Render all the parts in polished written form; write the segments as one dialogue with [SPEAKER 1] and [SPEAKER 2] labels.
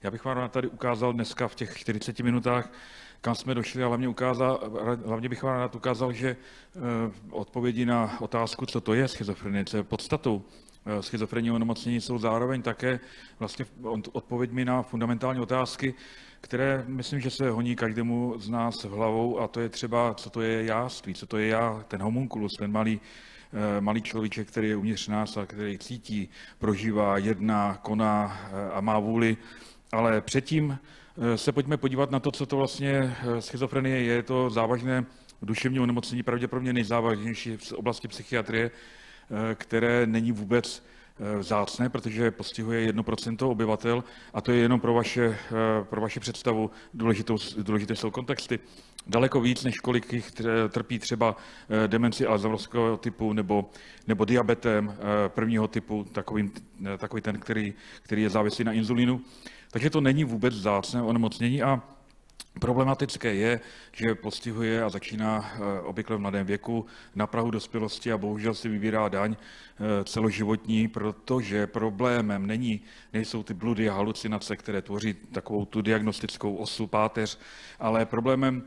[SPEAKER 1] Já bych vám tady ukázal dneska v těch 40 minutách, kam jsme došli, a hlavně bych vám rád ukázal, že odpovědi na otázku, co to je schizofrenie, co je podstatou schizofrenního onemocnění, jsou zároveň také vlastně odpověďmi na fundamentální otázky, které myslím, že se honí každému z nás v hlavou, a to je třeba, co to je jáství, co to je já, ten homunculus, ten malý človíček, který je uvnitř nás a který cítí, prožívá, jedná, koná a má vůli. Ale předtím se pojďme podívat na to, co to vlastně schizofrenie je. Je to závažné duševní onemocnění, pravděpodobně nejzávažnější v oblasti psychiatrie, které není vůbec vzácné, protože postihuje 1% obyvatel, a to je jenom pro vaši představu, důležité jsou kontexty. Daleko víc, než kolik jich trpí třeba demenci Alzheimerovského typu nebo diabetem prvního typu, takový ten, který je závislý na inzulínu. Takže to není vůbec vzácné onemocnění a problematické je, že postihuje a začíná obvykle v mladém věku, na prahu dospělosti, a bohužel si vybírá daň celoživotní, protože problémem nejsou ty bludy a halucinace, které tvoří takovou tu diagnostickou osu, páteř, ale problémem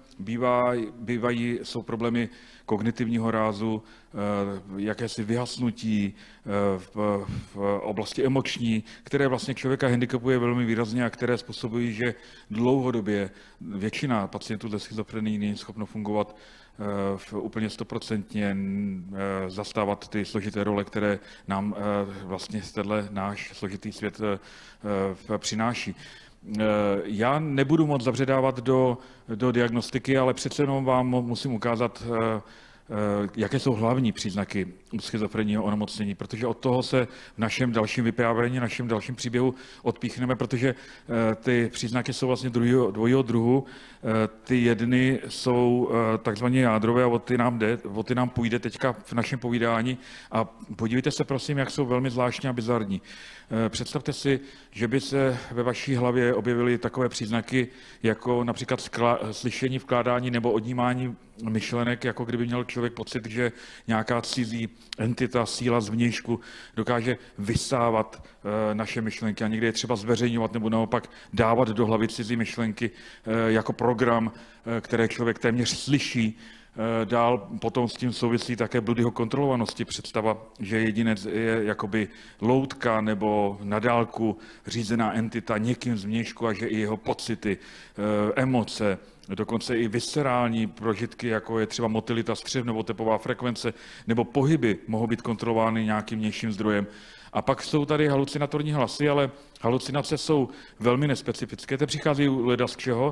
[SPEAKER 1] jsou problémy kognitivního rázu, jakési vyhasnutí v oblasti emoční, které vlastně člověka handicapuje velmi výrazně a které způsobují, že dlouhodobě většina pacientů se schizofrenií není schopno fungovat úplně 100%, zastávat ty složité role, které nám vlastně tenhle náš složitý svět přináší. Já nebudu moc zabředávat do diagnostiky, ale přece jenom vám musím ukázat, jaké jsou hlavní příznaky schizofrenního onemocnění, protože od toho se v našem dalším vyprávění, našem dalším příběhu odpíchneme, protože ty příznaky jsou vlastně dvojího druhu. Ty jedny jsou takzvaně jádrové a o ty nám půjde teďka v našem povídání. A podívejte se prosím, jak jsou velmi zvláštní a bizarní. Představte si, že by se ve vaší hlavě objevily takové příznaky, jako například slyšení, vkládání nebo odnímání myšlenek, jako kdyby měl člověk pocit, že nějaká cizí entita, síla zvnějšku dokáže vysávat naše myšlenky a někdy je třeba zveřejňovat nebo naopak dávat do hlavy cizí myšlenky jako program, které člověk téměř slyší. Dál potom s tím souvisí také bludyho kontrolovanosti, představa, že jedinec je jakoby loutka nebo na dálku řízená entita někým zvnějšku a že i jeho pocity, emoce, dokonce i viscerální prožitky, jako je třeba motilita střev nebo tepová frekvence, nebo pohyby mohou být kontrolovány nějakým vnějším zdrojem. A pak jsou tady halucinatorní hlasy, ale halucinace jsou velmi nespecifické. Ty přicházejí leda z čeho?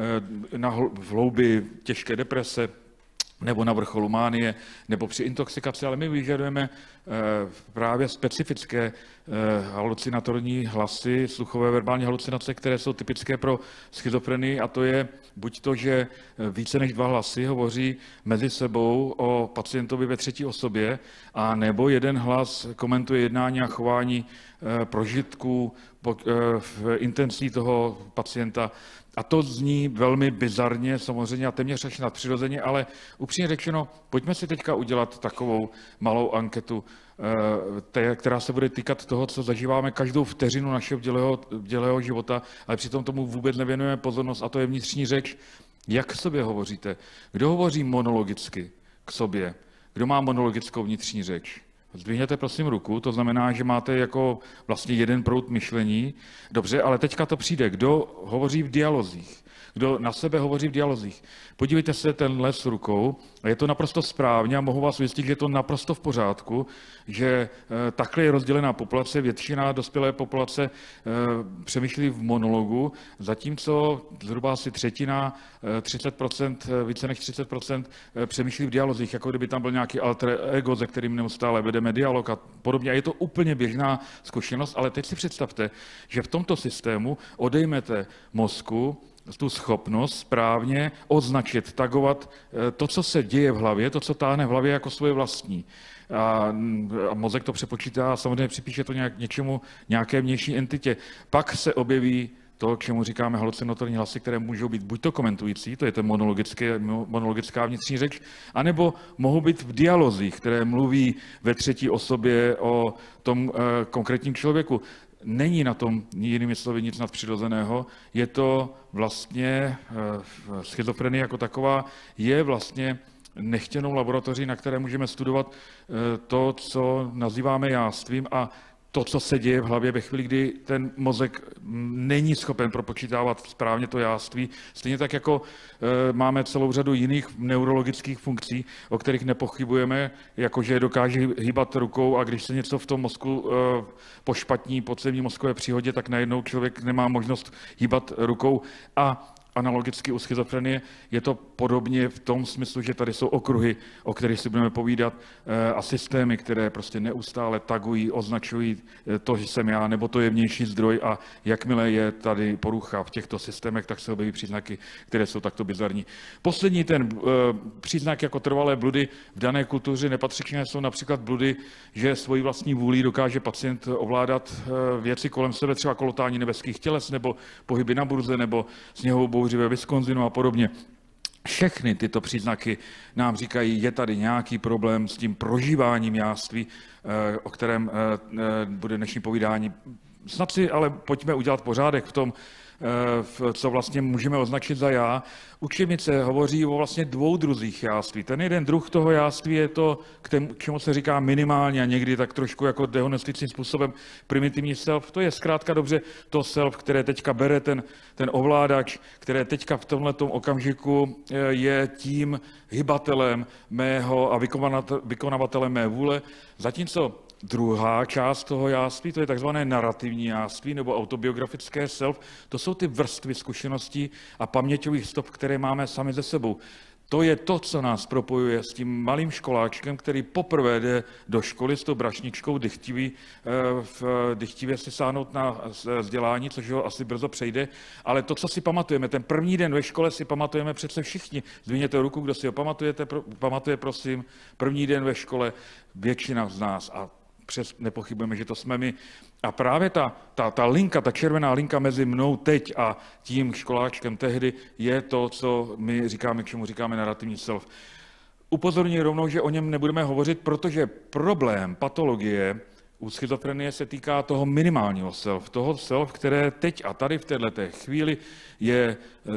[SPEAKER 1] V hloubi těžké deprese, nebo na vrcholu mánie, nebo při intoxikaci, ale my vyžadujeme právě specifické halucinatorní hlasy, sluchové verbální halucinace, které jsou typické pro schizofrenii, a to je buď to, že více než 2 hlasy hovoří mezi sebou o pacientovi ve třetí osobě, a nebo jeden hlas komentuje jednání a chování prožitků v intencí toho pacienta. A to zní velmi bizarně samozřejmě a téměř až nadpřirozeně, ale upřímně řečeno, pojďme si teďka udělat takovou malou anketu, která se bude týkat toho, co zažíváme každou vteřinu našeho bdělého života, ale přitom tomu vůbec nevěnujeme pozornost, a to je vnitřní řeč. Jak k sobě hovoříte? Kdo hovoří monologicky k sobě? Kdo má monologickou vnitřní řeč? Zdvihněte prosím ruku, to znamená, že máte jako vlastně jeden proud myšlení. Dobře, ale teďka to přijde. Kdo hovoří v dialozích? Kdo na sebe hovoří v dialozích? Podívejte se tenhle s rukou a je to naprosto správně a mohu vás ujistit, že je to naprosto v pořádku, že takhle je rozdělená populace, většina dospělé populace přemýšlí v monologu, zatímco zhruba asi třetina, 30%, více než 30% přemýšlí v dialozích, jako kdyby tam byl nějaký alter ego, se kterým neustále vedeme dialog a podobně. A je to úplně běžná zkušenost, ale teď si představte, že v tomto systému odejmete mozku tu schopnost správně označit, tagovat to, co se děje v hlavě, to, co táhne v hlavě jako svoje vlastní. A mozek to přepočítá a samozřejmě připíše to nějaké vnější entitě. Pak se objeví to, k čemu říkáme halucinatorní hlasy, které můžou být buď to komentující, to je ten monologická vnitřní řeč, anebo mohou být v dialozích, které mluví ve třetí osobě o tom konkrétním člověku. není na tom jinými slovy nic nadpřirozeného, je to vlastně schizofrenie jako taková, je vlastně nechtěnou laboratoří, na které můžeme studovat to, co nazýváme jástvím a to, co se děje v hlavě ve chvíli, kdy ten mozek není schopen propočítávat správně to jáství. Stejně tak, jako máme celou řadu jiných neurologických funkcí, o kterých nepochybujeme, jakože dokáže hýbat rukou a když se něco v tom mozku po špatní podzemní mozkové příhodě, tak najednou člověk nemá možnost hýbat rukou a analogicky u schizofrenie je to podobně v tom smyslu, že tady jsou okruhy, o kterých si budeme povídat, a systémy, které prostě neustále tagují, označují to, že jsem já, nebo to je vnější zdroj a jakmile je tady porucha v těchto systémech, tak se objeví příznaky, které jsou takto bizarní. Poslední ten příznak jako trvalé bludy v dané kultuře nepatřičné jsou například bludy, že svojí vlastní vůlí dokáže pacient ovládat věci kolem sebe, třeba kolotání nebeských těles, nebo pohyby na burze, nebo sněhovou bouři ve Wisconsinu a podobně. Všechny tyto příznaky nám říkají, je tady nějaký problém s tím prožíváním jáství, o kterém bude dnešní povídání. Snad si ale pojďme udělat pořádek v tom, co vlastně můžeme označit za já. Učebnice hovoří o vlastně dvou druzích jáství. Ten jeden druh toho jáství je to, k čemu se říká minimálně a někdy tak trošku jako dehonestickým způsobem primitivní self. To je zkrátka dobře to self, které teďka bere ten ovládač, které teďka v tomhletom okamžiku je tím hybatelem mého a vykonavatelem mé vůle, zatímco druhá část toho jáství, to je takzvané narrativní jáství nebo autobiografické self, to jsou ty vrstvy zkušeností a paměťových stop, které máme sami ze sebou. To je to, co nás propojuje s tím malým školáčkem, který poprvé jde do školy s tou brašničkou dychtivě si sáhnout na vzdělání, což ho asi brzo přejde, ale to, co si pamatujeme, ten první den ve škole si pamatujeme přece všichni. Zdvihněte ruku, kdo si ho pamatuje, prosím, první den ve škole, většina z nás a nepochybujeme, že to jsme my. A právě ta linka, ta červená linka mezi mnou teď a tím školáčkem tehdy je to, co my říkáme, k čemu říkáme narrativní self. Upozorňuji rovnou, že o něm nebudeme hovořit, protože problém patologie u schizofrenie se týká toho minimálního self, toho self, které teď a tady v této chvíli je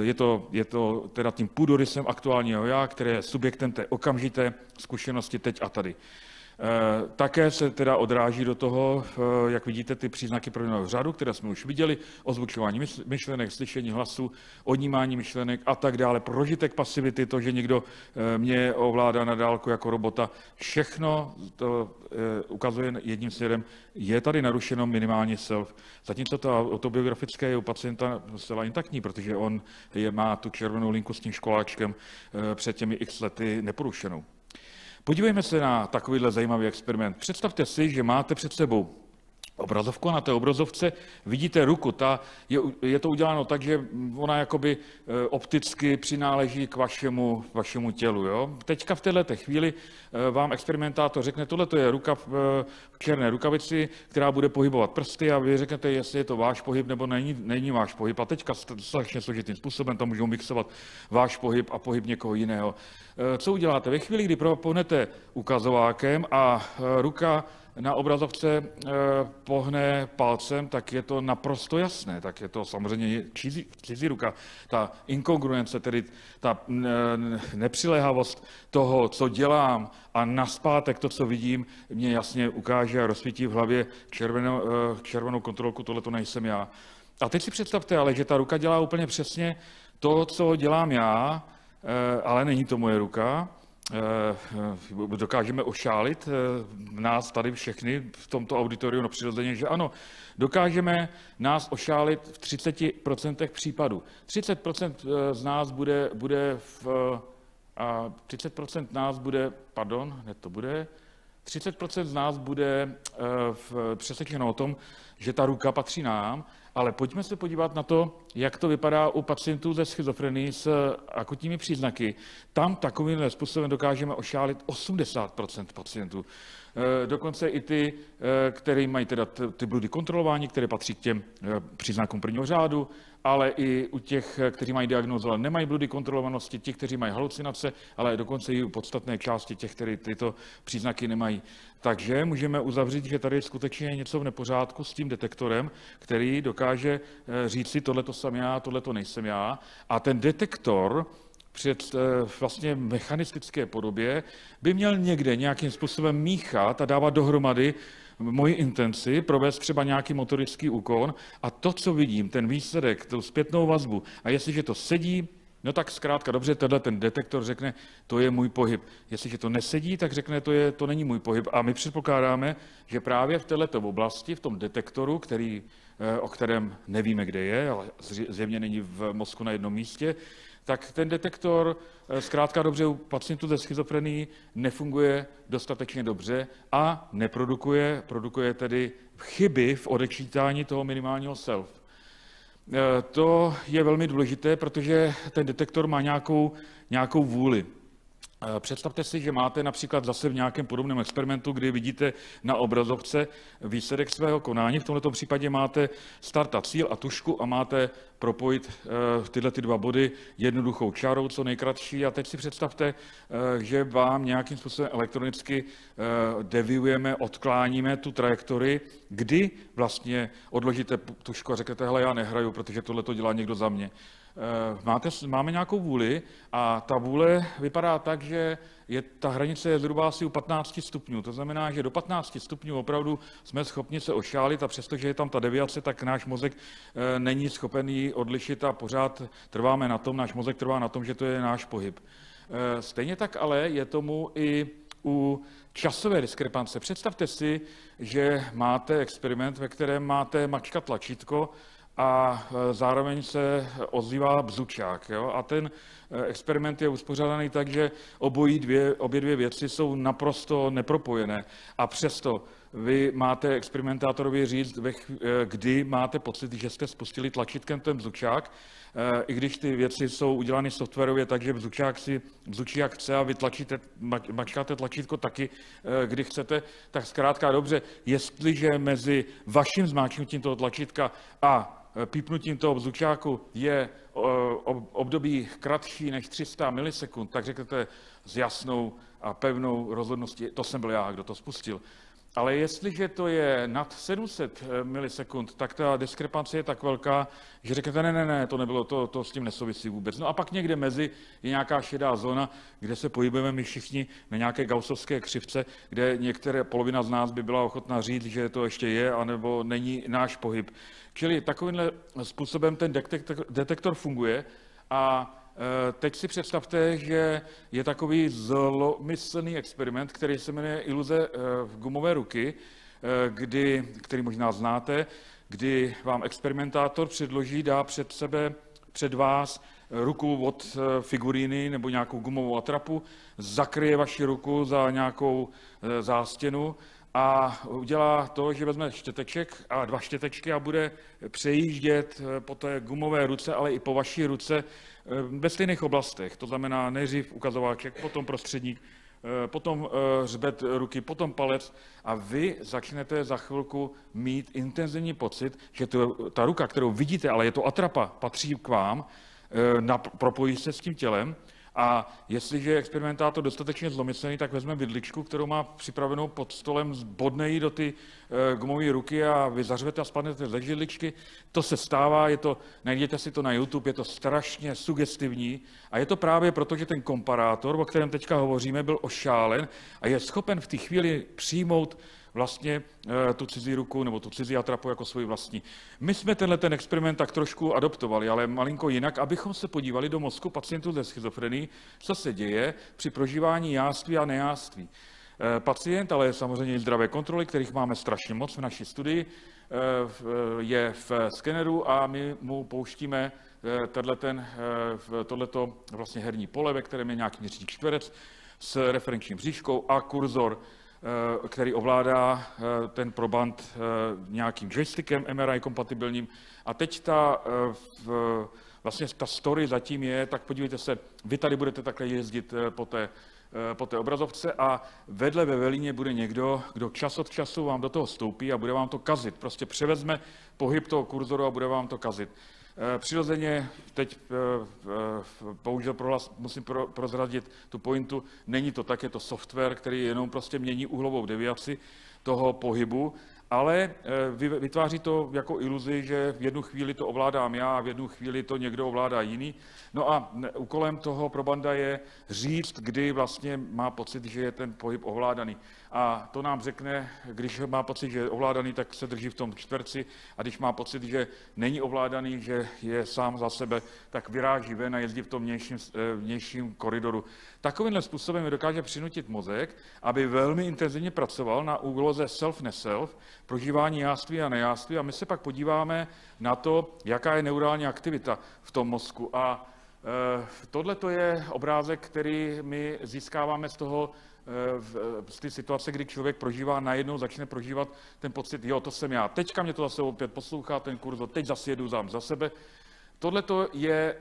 [SPEAKER 1] to teda tím půdorysem aktuálního já, které je subjektem té okamžité zkušenosti teď a tady. Také se teda odráží do toho, jak vidíte, ty příznaky proměnného řádu, které jsme už viděli, ozvučování myšlenek, slyšení hlasu, odnímání myšlenek a tak dále, prožitek pasivity, to, že někdo mě ovládá na dálku jako robota, všechno to ukazuje jedním směrem, je tady narušeno minimálně self. Zatímco to autobiografické je u pacienta zcela intaktní, protože on má tu červenou linku s tím školáčkem před těmi x lety neporušenou. Podívejme se na takovýhle zajímavý experiment. Představte si, že máte před sebou obrazovku a na té obrazovce vidíte ruku. Je to uděláno tak, že ona jakoby opticky přináleží k vašemu tělu. Jo? Teďka v této chvíli vám experimentátor řekne, tohle je ruka v černé rukavici, která bude pohybovat prsty a vy řeknete, jestli je to váš pohyb nebo není váš pohyb. A teďka strašně složitým způsobem tam můžou mixovat váš pohyb a pohyb někoho jiného. Co uděláte? Ve chvíli, kdy pohnete ukazovákem a ruka na obrazovce pohne palcem, tak je to naprosto jasné, tak je to samozřejmě cizí ruka. Ta inkongruence, tedy ta nepřiléhavost toho, co dělám a nazpátek to, co vidím, mě jasně ukáže a rozsvítí v hlavě červenou kontrolku, tohle to nejsem já. A teď si představte ale, že ta ruka dělá úplně přesně to, co dělám já, ale není to moje ruka. Dokážeme ošálit nás tady všechny v tomto auditoriu, no přirozeně, že ano, dokážeme nás ošálit v 30% případů. 30% z nás bude 30% z nás bude přesvědčeno o tom, že ta ruka patří nám, ale pojďme se podívat na to, jak to vypadá u pacientů ze schizofrenii s akutními příznaky. Tam takovým způsobem dokážeme ošálit 80% pacientů. Dokonce i ty, které mají teda ty bludy kontrolování, které patří k těm příznakům prvního řádu, ale i u těch, kteří mají diagnózu, ale nemají bludy kontrolovanosti, ti, kteří mají halucinace, ale dokonce i u podstatné části těch, kteří tyto příznaky nemají. Takže můžeme uzavřít, že tady skutečně je něco v nepořádku s tím detektorem, který dokáže říct si, tohleto jsem já, tohleto nejsem já. A ten detektor před vlastně mechanistické podobě by měl někde nějakým způsobem míchat a dávat dohromady moji intenci, provést třeba nějaký motorický úkon a to, co vidím, ten výsledek, tu zpětnou vazbu, a jestliže to sedí, no tak zkrátka dobře, tenhle ten detektor řekne, to je můj pohyb. Jestliže to nesedí, tak řekne, to není můj pohyb. A my předpokládáme, že právě v této oblasti, v tom detektoru, o kterém nevíme, kde je, ale zjevně není v mozku na jednom místě, tak ten detektor zkrátka dobře u pacientů se schizofrenií nefunguje dostatečně dobře a produkuje tedy chyby v odečítání toho minimálního self. To je velmi důležité, protože ten detektor má nějakou vůli. Představte si, že máte například zase v nějakém podobném experimentu, kdy vidíte na obrazovce výsledek svého konání. V tomto případě máte start a cíl a tužku a máte propojit tyhle dva body jednoduchou čárou, co nejkratší. A teď si představte, že vám nějakým způsobem elektronicky deviujeme, odkláníme tu trajektorii, kdy vlastně odložíte tužku a řeknete, hele, já nehraju, protože tohle to dělá někdo za mě. Máme nějakou vůli a ta vůle vypadá tak, že ta hranice je zhruba asi u 15 stupňů. To znamená, že do 15 stupňů opravdu jsme schopni se ošálit a přestože je tam ta deviace, tak náš mozek není schopen ji odlišit a pořád trváme na tom, náš mozek trvá na tom, že to je náš pohyb. Stejně tak ale je tomu i u časové diskrepance. Představte si, že máte experiment, ve kterém máte mačkat tlačítko a zároveň se ozývá bzučák. Jo? A ten experiment je uspořádaný tak, že obě dvě věci jsou naprosto nepropojené. A přesto vy máte experimentátorovi říct, kdy máte pocit, že jste spustili tlačítkem ten bzučák, i když ty věci jsou udělány softwarově, takže bzučí jak chce a vy mačkáte tlačítko taky, kdy chcete, tak zkrátka dobře, jestliže mezi vaším zmáčknutím toho tlačítka a pípnutím toho bzučáku je období kratší než 300 milisekund, tak řeknete s jasnou a pevnou rozhodností, to jsem byl já, kdo to spustil. Ale jestliže to je nad 700 milisekund, tak ta diskrepance je tak velká, že řeknete, ne, to nebylo, to s tím nesouvisí vůbec. No a pak někde mezi je nějaká šedá zóna, kde se pohybujeme my všichni na nějaké gaussovské křivce, kde polovina z nás by byla ochotná říct, že to ještě je, anebo není náš pohyb. Čili takovýmhle způsobem ten detektor funguje a teď si představte, že je takový zlomyslný experiment, který se jmenuje iluze gumové ruky, který možná znáte, kdy vám experimentátor dá před vás ruku od figuríny nebo nějakou gumovou atrapu, zakryje vaši ruku za nějakou zástěnu a udělá to, že vezme dva štětečky a bude přejíždět po té gumové ruce, ale i po vaší ruce ve stejných oblastech. To znamená nejdřív ukazováček, potom prostředník, potom hřbet ruky, potom palec a vy začnete za chvilku mít intenzivní pocit, že ta ruka, kterou vidíte, ale je to atrapa, patří k vám, propojí se s tím tělem. A jestliže je experimentátor dostatečně zlomyslný, tak vezme vidličku, kterou má připravenou pod stolem, bodne ji do ty gumové ruky a vy zařvete a spadnete ze židličky. To se stává, najděte si to na YouTube, je to strašně sugestivní a je to právě proto, že ten komparátor, o kterém teďka hovoříme, byl ošálen a je schopen v té chvíli přijmout vlastně tu cizí ruku nebo tu cizí atrapu jako svůj vlastní. My jsme ten experiment tak trošku adoptovali, ale malinko jinak, abychom se podívali do mozku pacientů ze schizofrenií, co se děje při prožívání jáství a nejáství. Pacient, ale samozřejmě i zdravé kontroly, kterých máme strašně moc v naší studii, je v skeneru a my mu pouštíme tohleto vlastně herní pole, ve kterém je nějaký měřící čtverec s referenční mřížkou a kurzor, který ovládá ten proband nějakým joystickem MRI kompatibilním. A teď vlastně ta story zatím je, tak podívejte se, vy tady budete takhle jezdit po té po té obrazovce a vedle ve velině bude někdo, kdo čas od času vám do toho vstoupí a bude vám to kazit. Prostě převezme pohyb toho kurzoru a bude vám to kazit. Přirozeně teď bohužel musím prozradit tu pointu, není to tak, je to software, který jenom prostě mění úhlovou deviaci toho pohybu, ale vytváří to jako iluzi, že v jednu chvíli to ovládám já a v jednu chvíli to někdo ovládá jiný. No a úkolem toho probanda je říct, kdy vlastně má pocit, že je ten pohyb ovládaný. A to nám řekne, když má pocit, že je ovládaný, tak se drží v tom čtverci, a když má pocit, že není ovládaný, že je sám za sebe, tak vyráží ven a jezdí v tom vnějším koridoru. Takovýmhle způsobem dokáže přinutit mozek, aby velmi intenzivně pracoval na úloze self-neself, prožívání jáství a nejáství, a my se pak podíváme na to, jaká je neurální aktivita v tom mozku. A tohle to je obrázek, který my získáváme z té situace, kdy člověk najednou začne prožívat ten pocit, jo, to jsem já. Teďka mě to zase opět poslouchá ten kurzor, teď zase jedu sám za sebe. Tohle to je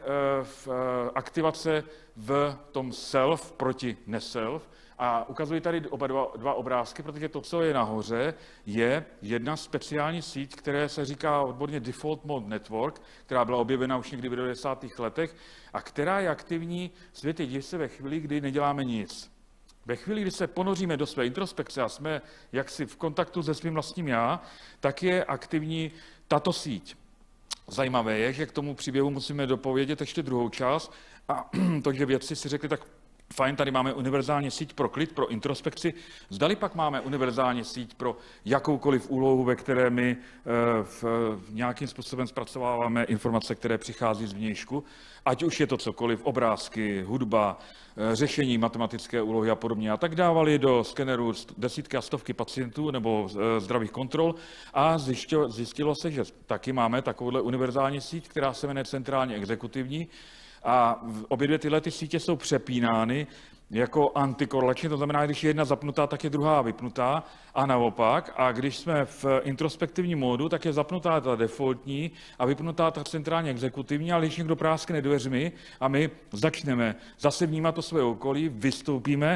[SPEAKER 1] aktivace v tom self proti neself. A ukazuji tady oba dva obrázky, protože to, co je nahoře, je jedna speciální síť, která se říká odborně Default Mode Network, která byla objevena už někdy v 90. letech a která je aktivní, světě div se, ve chvíli, kdy neděláme nic. Ve chvíli, kdy se ponoříme do své introspekce a jsme jaksi v kontaktu se svým vlastním já, tak je aktivní tato síť. Zajímavé je, že k tomu příběhu musíme dopovědět ještě druhou část, a to, že vědci si řekli, tak fajn, tady máme univerzální síť pro klid, pro introspekci. Zdali pak máme univerzální síť pro jakoukoliv úlohu, ve které my nějakým způsobem zpracováváme informace, které přichází z vnějšku, ať už je to cokoliv, obrázky, hudba, řešení matematické úlohy a podobně. A tak dávali do skeneru desítky a stovky pacientů nebo zdravých kontrol a zjistilo se, že taky máme takovouhle univerzální síť, která se jmenuje centrálně exekutivní. A obě dvě tyhle sítě jsou přepínány jako antikorelačně, to znamená, když je jedna zapnutá, tak je druhá vypnutá a naopak. A když jsme v introspektivním módu, tak je zapnutá ta defaultní a vypnutá ta centrálně exekutivní, ale když někdo práskne dveřmi a my začneme zase vnímat to své okolí, vystoupíme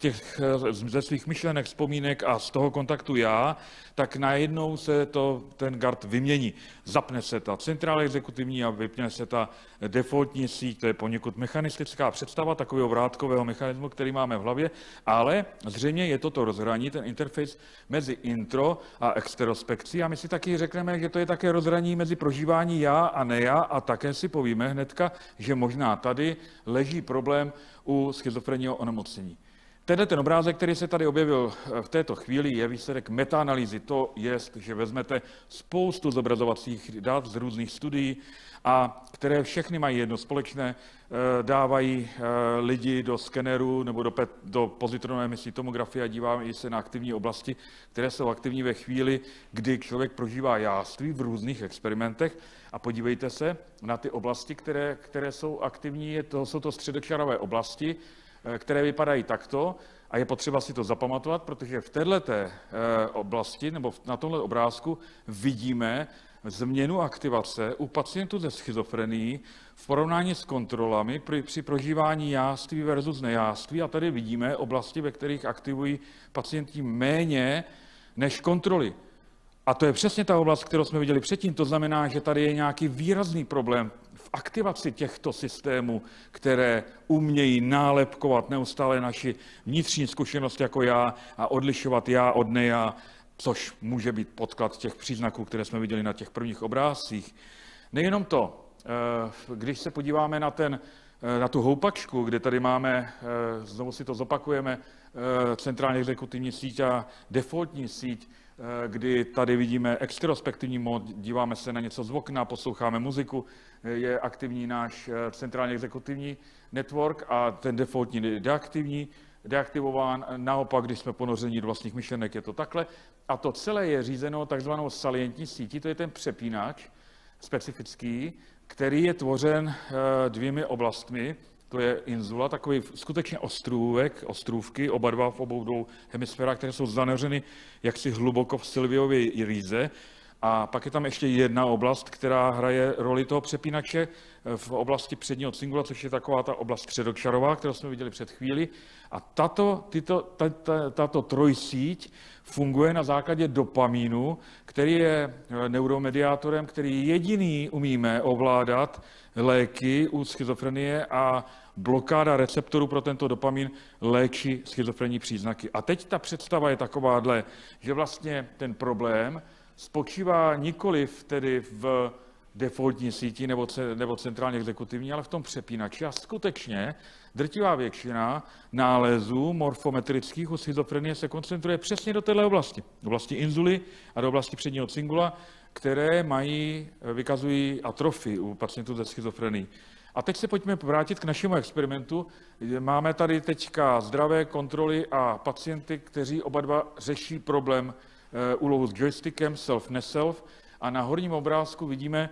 [SPEAKER 1] ze svých myšlenek, vzpomínek a z toho kontaktu já, tak najednou se ten gard vymění. Zapne se ta centrálně exekutivní a vypne se ta defaultní síť. To je poněkud mechanistická představa takového vrátkového mechanismu, který máme v hlavě, ale zřejmě je to rozhraní, ten interface mezi intro a exterospekcí, a my si taky řekneme, že to je také rozhraní mezi prožívání já a neja, a také si povíme hnedka, že možná tady leží problém u schizofrenního onemocnění. Ten obrázek, který se tady objevil v této chvíli, je výsledek metaanalýzy. To je, že vezmete spoustu zobrazovacích dat z různých studií, a které všechny mají jedno společné, dávají lidi do skeneru nebo do pozitronové emisní tomografie a dívají se na aktivní oblasti, které jsou aktivní ve chvíli, kdy člověk prožívá jáství v různých experimentech. A podívejte se na ty oblasti, které jsou aktivní, jsou to středočarové oblasti, které vypadají takto, a je potřeba si to zapamatovat, protože v této oblasti nebo na tomhle obrázku vidíme změnu aktivace u pacientů se schizofrenií v porovnání s kontrolami při prožívání jáství versus nejáství. A tady vidíme oblasti, ve kterých aktivují pacienti méně než kontroly. A to je přesně ta oblast, kterou jsme viděli předtím. To znamená, že tady je nějaký výrazný problém v aktivaci těchto systémů, které umějí nálepkovat neustále naši vnitřní zkušenost jako já a odlišovat já od neja, což může být podklad těch příznaků, které jsme viděli na těch prvních obrázcích. Nejenom to, když se podíváme na tu houpačku, kde tady máme, znovu si to zopakujeme, centrální exekutivní síť a defaultní síť, kdy tady vidíme exterospektivní mod, díváme se na něco z okna, posloucháme muziku, je aktivní náš centrální exekutivní network a ten defaultní je deaktivován. Naopak, když jsme ponořeni do vlastních myšlenek, je to takhle. A to celé je řízeno takzvanou salientní sítí, to je ten přepínač specifický, který je tvořen dvěmi oblastmi. To je inzula, takový skutečně ostrůvky, oba dva v obou dvou hemisférách, které jsou zanořeny jaksi hluboko v Sylviově rýze. A pak je tam ještě jedna oblast, která hraje roli toho přepínače v oblasti předního cingula, což je taková ta oblast středočarová, kterou jsme viděli před chvíli. A tato trojsíť funguje na základě dopamínu, který je neuromediátorem, který jediný umíme ovládat léky u schizofrenie a blokáda receptorů pro tento dopamin léčí schizofrenní příznaky. A teď ta představa je takováhle, že vlastně ten problém spočívá nikoliv tedy v defaultní síti nebo centrálně exekutivní, ale v tom přepínači. A skutečně drtivá většina nálezů morfometrických u schizofrenie se koncentruje přesně do této oblasti inzuly a do oblasti předního cingula, které vykazují atrofii u pacientů ze schizofrenií. A teď se pojďme vrátit k našemu experimentu. Máme tady teďka zdravé kontroly a pacienty, kteří oba dva řeší problém úlohu s joystickem, self-neself. A na horním obrázku vidíme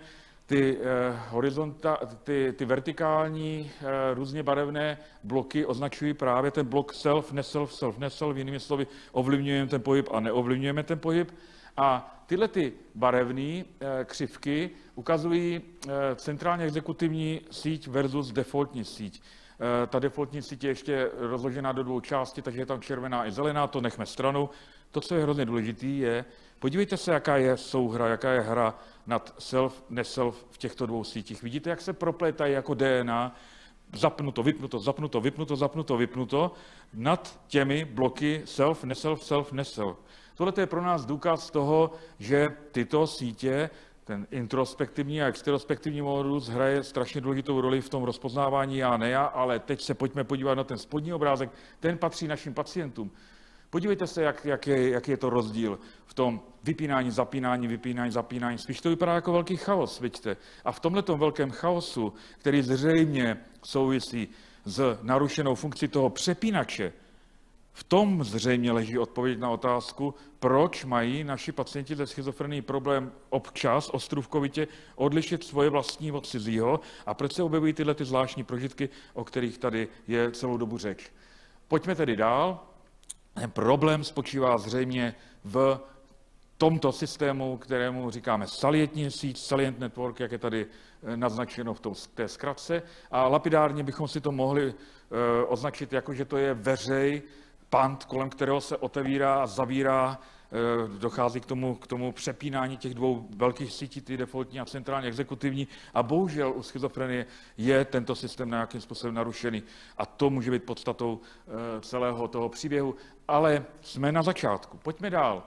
[SPEAKER 1] ty vertikální různě barevné bloky označují právě ten blok self-neself, self-neself, jinými slovy ovlivňujeme ten pohyb a neovlivňujeme ten pohyb. A tyhle ty barevné křivky ukazují centrálně exekutivní síť versus defaultní síť. Ta defaultní síť je ještě rozložená do dvou částí, takže je tam červená i zelená, to nechme stranou. To, co je hrozně důležité, je, podívejte se, jaká je souhra, jaká je hra nad self, neself v těchto dvou sítích. Vidíte, jak se proplétají jako DNA, zapnuto, vypnuto, zapnuto, vypnuto, zapnuto, vypnuto, nad těmi bloky self, neself, self, neself. Tohle je pro nás důkaz toho, že tyto sítě, ten introspektivní a extrospektivní modus hraje strašně důležitou roli v tom rozpoznávání já, ne já, ale teď se pojďme podívat na ten spodní obrázek, ten patří našim pacientům. Podívejte se, jaký je to rozdíl v tom vypínání, zapínání. Spíš to vypadá jako velký chaos, vidíte. A v tomhletom velkém chaosu, který zřejmě souvisí s narušenou funkcí toho přepínače, v tom zřejmě leží odpověď na otázku, proč mají naši pacienti ze schizofrenií problém občas, ostrůvkovitě, odlišit svoje vlastní od cizího a proč se objevují tyhle ty zvláštní prožitky, o kterých tady je celou dobu řeč. Pojďme tedy dál. Ten problém spočívá zřejmě v tomto systému, kterému říkáme salientní síť, salient network, jak je tady naznačeno v té zkratce. A lapidárně bychom si to mohli označit jako, že to je veřej, pant, kolem kterého se otevírá a zavírá, dochází k tomu přepínání těch dvou velkých sítí, ty defaultní a centrálně exekutivní. A bohužel u schizofrenie je tento systém nějakým způsobem narušený. A to může být podstatou celého toho příběhu. Ale jsme na začátku. Pojďme dál.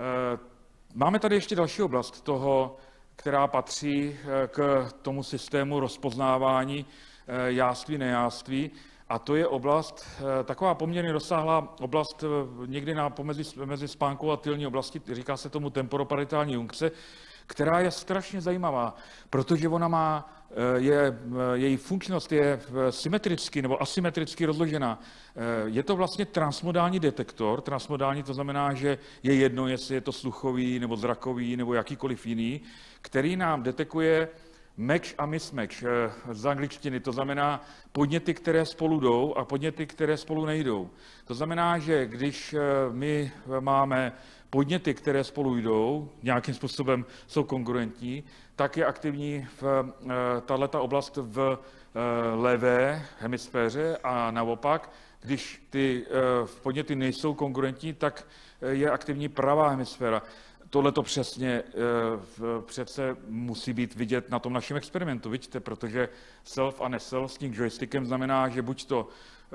[SPEAKER 1] Máme tady ještě další oblast toho, která patří k tomu systému rozpoznávání jáství, nejáství. A to je oblast, taková poměrně rozsáhlá oblast někdy mezi spánkou a tylní oblasti, říká se tomu temporoparitální junkce, která je strašně zajímavá, protože ona její funkčnost je symetricky nebo asymetricky rozložená. Je to vlastně transmodální detektor, transmodální to znamená, že je jedno, jestli je to sluchový nebo zrakový nebo jakýkoliv jiný, který nám detekuje match a mismatch z angličtiny, to znamená podněty, které spolu jdou a podněty, které spolu nejdou. To znamená, že když my máme podněty, které spolu jdou, nějakým způsobem jsou kongruentní, tak je aktivní tato oblast v levé hemisféře a naopak, když ty podněty nejsou kongruentní, tak je aktivní pravá hemisféra. Tohle to přece musí být vidět na tom našem experimentu, vidíte, protože self a neself s tím joystickem znamená, že buď to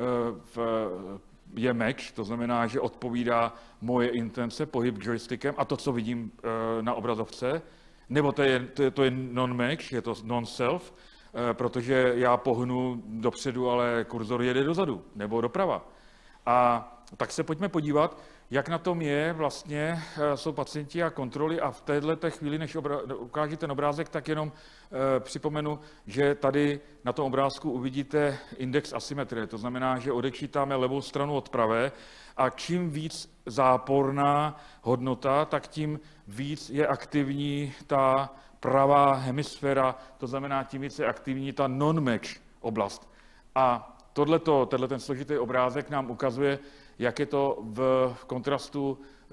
[SPEAKER 1] je match, to znamená, že odpovídá moje intence, pohyb joystickem a to, co vidím na obrazovce, nebo to je non-match, je to non-self, protože já pohnu dopředu, ale kurzor jede dozadu nebo doprava. A tak se pojďme podívat, jak na tom jsou pacienti a kontroly a v této chvíli, než ukážu ten obrázek, tak jenom připomenu, že tady na tom obrázku uvidíte index asymetrie, to znamená, že odečítáme levou stranu od pravé a čím víc záporná hodnota, tak tím víc je aktivní ta pravá hemisféra, to znamená, tím víc je aktivní ta non-match oblast. A tenhle ten složitý obrázek nám ukazuje, jak je to v kontrastu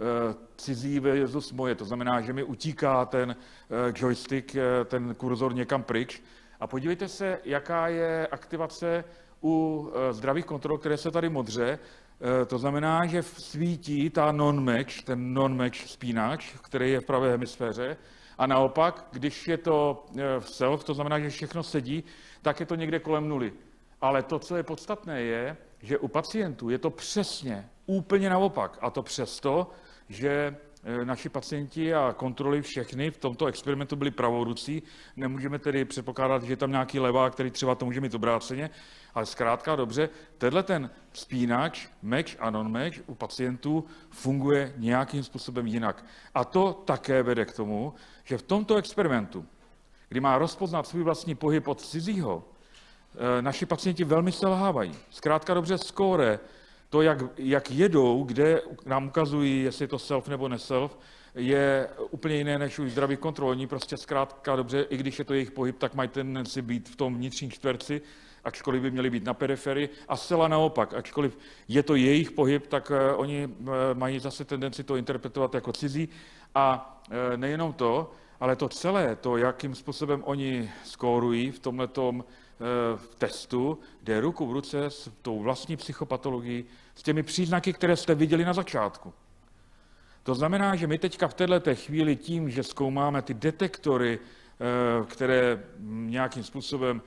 [SPEAKER 1] cizí versus moje. To znamená, že mi utíká ten joystick, ten kurzor někam pryč. A podívejte se, jaká je aktivace u zdravých kontrol, které se tady modře. To znamená, že svítí ta non-match, ten non-match spínač, který je v pravé hemisféře. A naopak, když je to self, to znamená, že všechno sedí, tak je to někde kolem nuly. Ale to, co je podstatné, je, že u pacientů je to přesně úplně naopak. A to přesto, že naši pacienti a kontroly všechny v tomto experimentu byli pravorucí. Nemůžeme tedy předpokládat, že je tam nějaký levák, který třeba to může mít obráceně, ale zkrátka dobře, tenhle ten spínač, match a non-match u pacientů funguje nějakým způsobem jinak. A to také vede k tomu, že v tomto experimentu, kdy má rozpoznat svůj vlastní pohyb od cizího, naši pacienti velmi selhávají. Zkrátka dobře skóre, to, jak jedou, kde nám ukazují, jestli je to self nebo neself, je úplně jiné než u zdravých kontrol. Oni prostě zkrátka dobře, i když je to jejich pohyb, tak mají tendenci být v tom vnitřním čtverci, ačkoliv by měli být na periferii. A zcela naopak, ačkoliv je to jejich pohyb, tak oni mají zase tendenci to interpretovat jako cizí. A nejenom to, ale to celé, to, jakým způsobem oni skórují v tomhletom testu, jde ruku v ruce s tou vlastní psychopatologií, s těmi příznaky, které jste viděli na začátku. To znamená, že my teďka v této chvíli tím, že zkoumáme ty detektory, které nějakým způsobem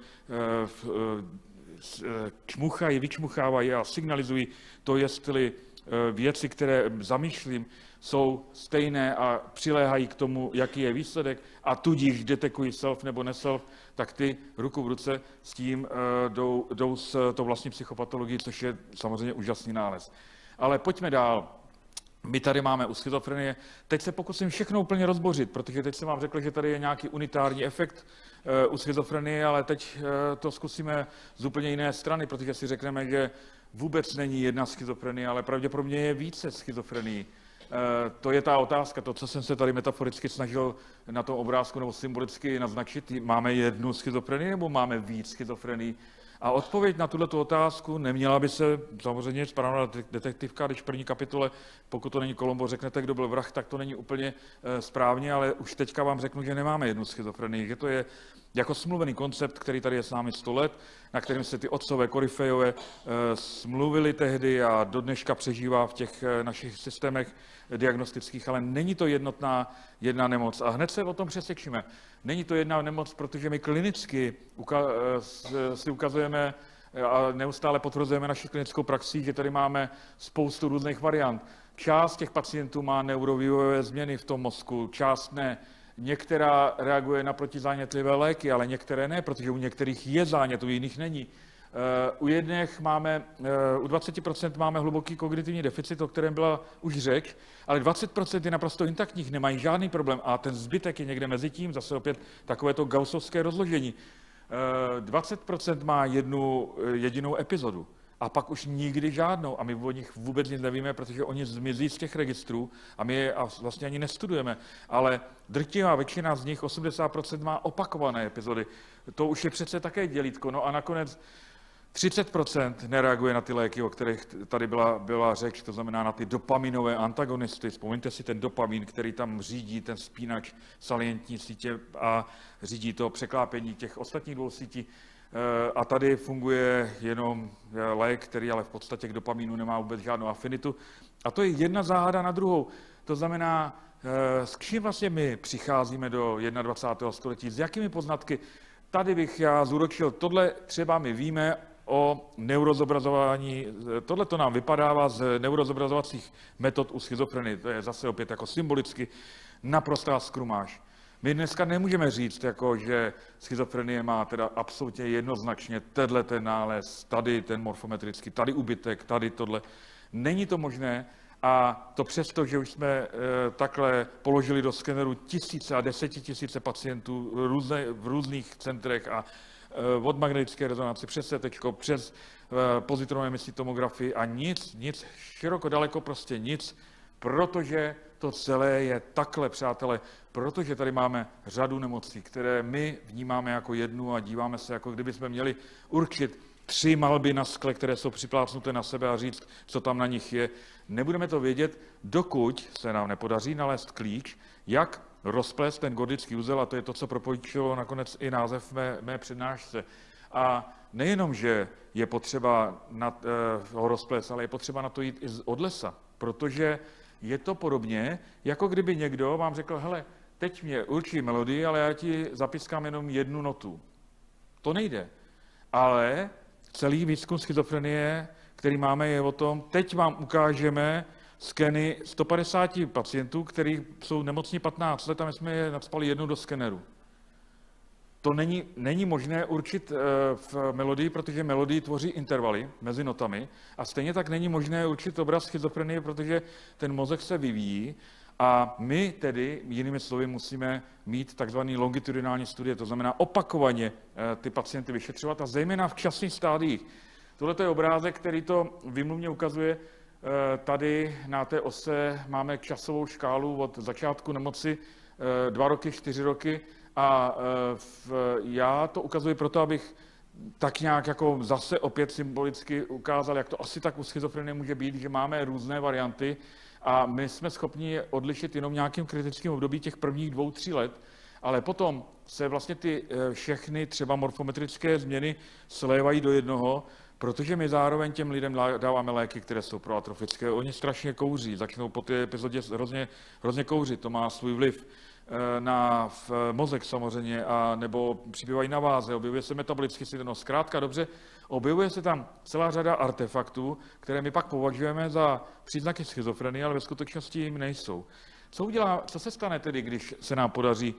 [SPEAKER 1] čmuchají, vyčmuchávají a signalizují to, jestli věci, které zamýšlím, jsou stejné a přiléhají k tomu, jaký je výsledek a tudíž detekují self nebo neself, tak ty ruku v ruce s tím jdou s tou vlastní psychopatologií, což je samozřejmě úžasný nález. Ale pojďme dál. My tady máme u schizofrenie. Teď se pokusím všechno úplně rozbořit, protože teď jsem vám řekl, že tady je nějaký unitární efekt u schizofrenie, ale teď to zkusíme z úplně jiné strany, protože si řekneme, že vůbec není jedna schizofrenie, ale pravděpodobně je více schizofrenií. To je ta otázka, to, co jsem se tady metaforicky snažil na tom obrázku nebo symbolicky naznačit. Máme jednu schizofrenii nebo máme víc schizofrenií? A odpověď na tuto otázku neměla by se samozřejmě správná detektivka, když v první kapitole, pokud to není Columbo, řeknete, kdo byl vrah, tak to není úplně správně, ale už teďka vám řeknu, že nemáme jednu schizofrenii, že to je jako smluvený koncept, který tady je s námi 100 let, na kterém se ty otcové koryfejové smluvili tehdy a do dneška přežívá v těch našich systémech diagnostických, ale není to jedna nemoc. A hned se o tom přesvědčíme. Není to jedna nemoc, protože my klinicky si ukazujeme a neustále potvrzujeme naši klinickou praxi, že tady máme spoustu různých variant. Část těch pacientů má neurovývojové změny v tom mozku, část ne. Některá reaguje na protizánětlivé léky, ale některé ne, protože u některých je zánět, u jiných není. U jedných u 20% máme hluboký kognitivní deficit, o kterém byla už řeč, ale 20% je naprosto intaktních, nemají žádný problém a ten zbytek je někde mezi tím, zase opět takovéto gaussovské rozložení. 20% má jednu jedinou epizodu a pak už nikdy žádnou a my o nich vůbec nic nevíme, protože oni zmizí z těch registrů a my je vlastně ani nestudujeme, ale drtivá většina z nich, 80%, má opakované epizody. To už je přece také dělítko. No a nakonec 30% nereaguje na ty léky, o kterých tady byla řeč, to znamená na ty dopaminové antagonisty. Vzpomeňte si ten dopamin, který tam řídí ten spínač salientní sítě a řídí to překlápění těch ostatních dvou sítí. A tady funguje jenom lék, který ale v podstatě k dopaminu nemá vůbec žádnou afinitu. A to je jedna záhada na druhou. To znamená, s čím vlastně my přicházíme do 21. století, s jakými poznatky. Tady bych já zúročil, tohle třeba my víme o neurozobrazování, tohle to nám vypadává z neurozobrazovacích metod u schizofrenie, to je zase opět jako symbolicky naprostá skrumáž. My dneska nemůžeme říct, jako, že schizofrenie má teda absolutně jednoznačně ten nález, tady ten morfometrický, tady úbytek, tady tohle. Není to možné a to přesto, že už jsme takhle položili do skeneru tisíce a desetitisíce pacientů v různých centrech a od magnetické rezonance přes CT, přes pozitronové emisní tomografii a nic, široko daleko prostě nic, protože to celé je takhle, přátelé, protože tady máme řadu nemocí, které my vnímáme jako jednu a díváme se, jako kdyby jsme měli určit, 3 malby na skle, které jsou připlácnuté na sebe a říct, co tam na nich je. Nebudeme to vědět, dokud se nám nepodaří nalézt klíč, jak rozplést ten gordický uzel, a to je to, co propůjčilo nakonec i název mé přednášce. A nejenom, že je potřeba ho rozplést, ale je potřeba na to jít i od lesa, protože je to podobně, jako kdyby někdo vám řekl, hele, teď mě určí melodii, ale já ti zapískám jenom jednu notu. To nejde. Ale celý výzkum schizofrenie, který máme, je o tom, teď vám ukážeme skeny 150 pacientů, kteří jsou nemocní 15 let a my jsme je nacpali jednou do skeneru. To není možné určit v melodii, protože melodii tvoří intervaly mezi notami a stejně tak není možné určit obraz schizofrenie, protože ten mozek se vyvíjí a my tedy, jinými slovy, musíme mít takzvaný longitudinální studie, to znamená opakovaně ty pacienty vyšetřovat a zejména v časných stádiích. Tohle je obrázek, který to výmluvně ukazuje. Tady na té ose máme časovou škálu od začátku nemoci 2 roky, 4 roky a já to ukazuji proto, abych tak nějak jako zase opět symbolicky ukázal, jak to asi tak u schizofrenie může být, že máme různé varianty a my jsme schopni je odlišit jenom nějakým kritickým období těch prvních 2-3 let, ale potom se vlastně ty všechny třeba morfometrické změny slévají do jednoho, protože my zároveň těm lidem dáváme léky, které jsou proatrofické. Oni strašně kouří, začnou po té epizodě hrozně kouřit, to má svůj vliv na mozek samozřejmě, a nebo přibývají na váze, objevuje se metabolický syndrom. Zkrátka dobře, objevuje se tam celá řada artefaktů, které my pak považujeme za příznaky schizofrenie, ale ve skutečnosti jim nejsou. Co se stane tedy, když se nám podaří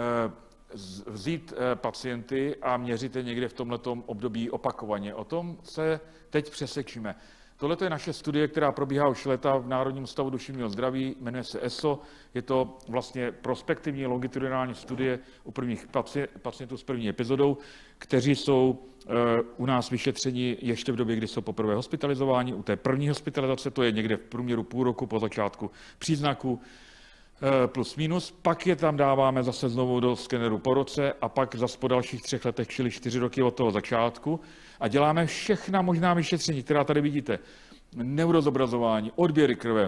[SPEAKER 1] vzít pacienty a měřit je někde v tomhletom období opakovaně? O tom se teď přesvědčíme. Tohle je naše studie, která probíhá už léta v Národním ústavu duševního zdraví, jmenuje se ESO. Je to vlastně prospektivní longitudinální studie u prvních pacientů s první epizodou, kteří jsou u nás vyšetřeni ještě v době, kdy jsou poprvé hospitalizováni. U té první hospitalizace to je někde v průměru půl roku po začátku příznaků, plus minus, pak je tam dáváme zase znovu do skeneru po roce a pak zase po dalších 3 letech, čili 4 roky od toho začátku a děláme všechna možná vyšetření, která tady vidíte. Neurozobrazování, odběry krve,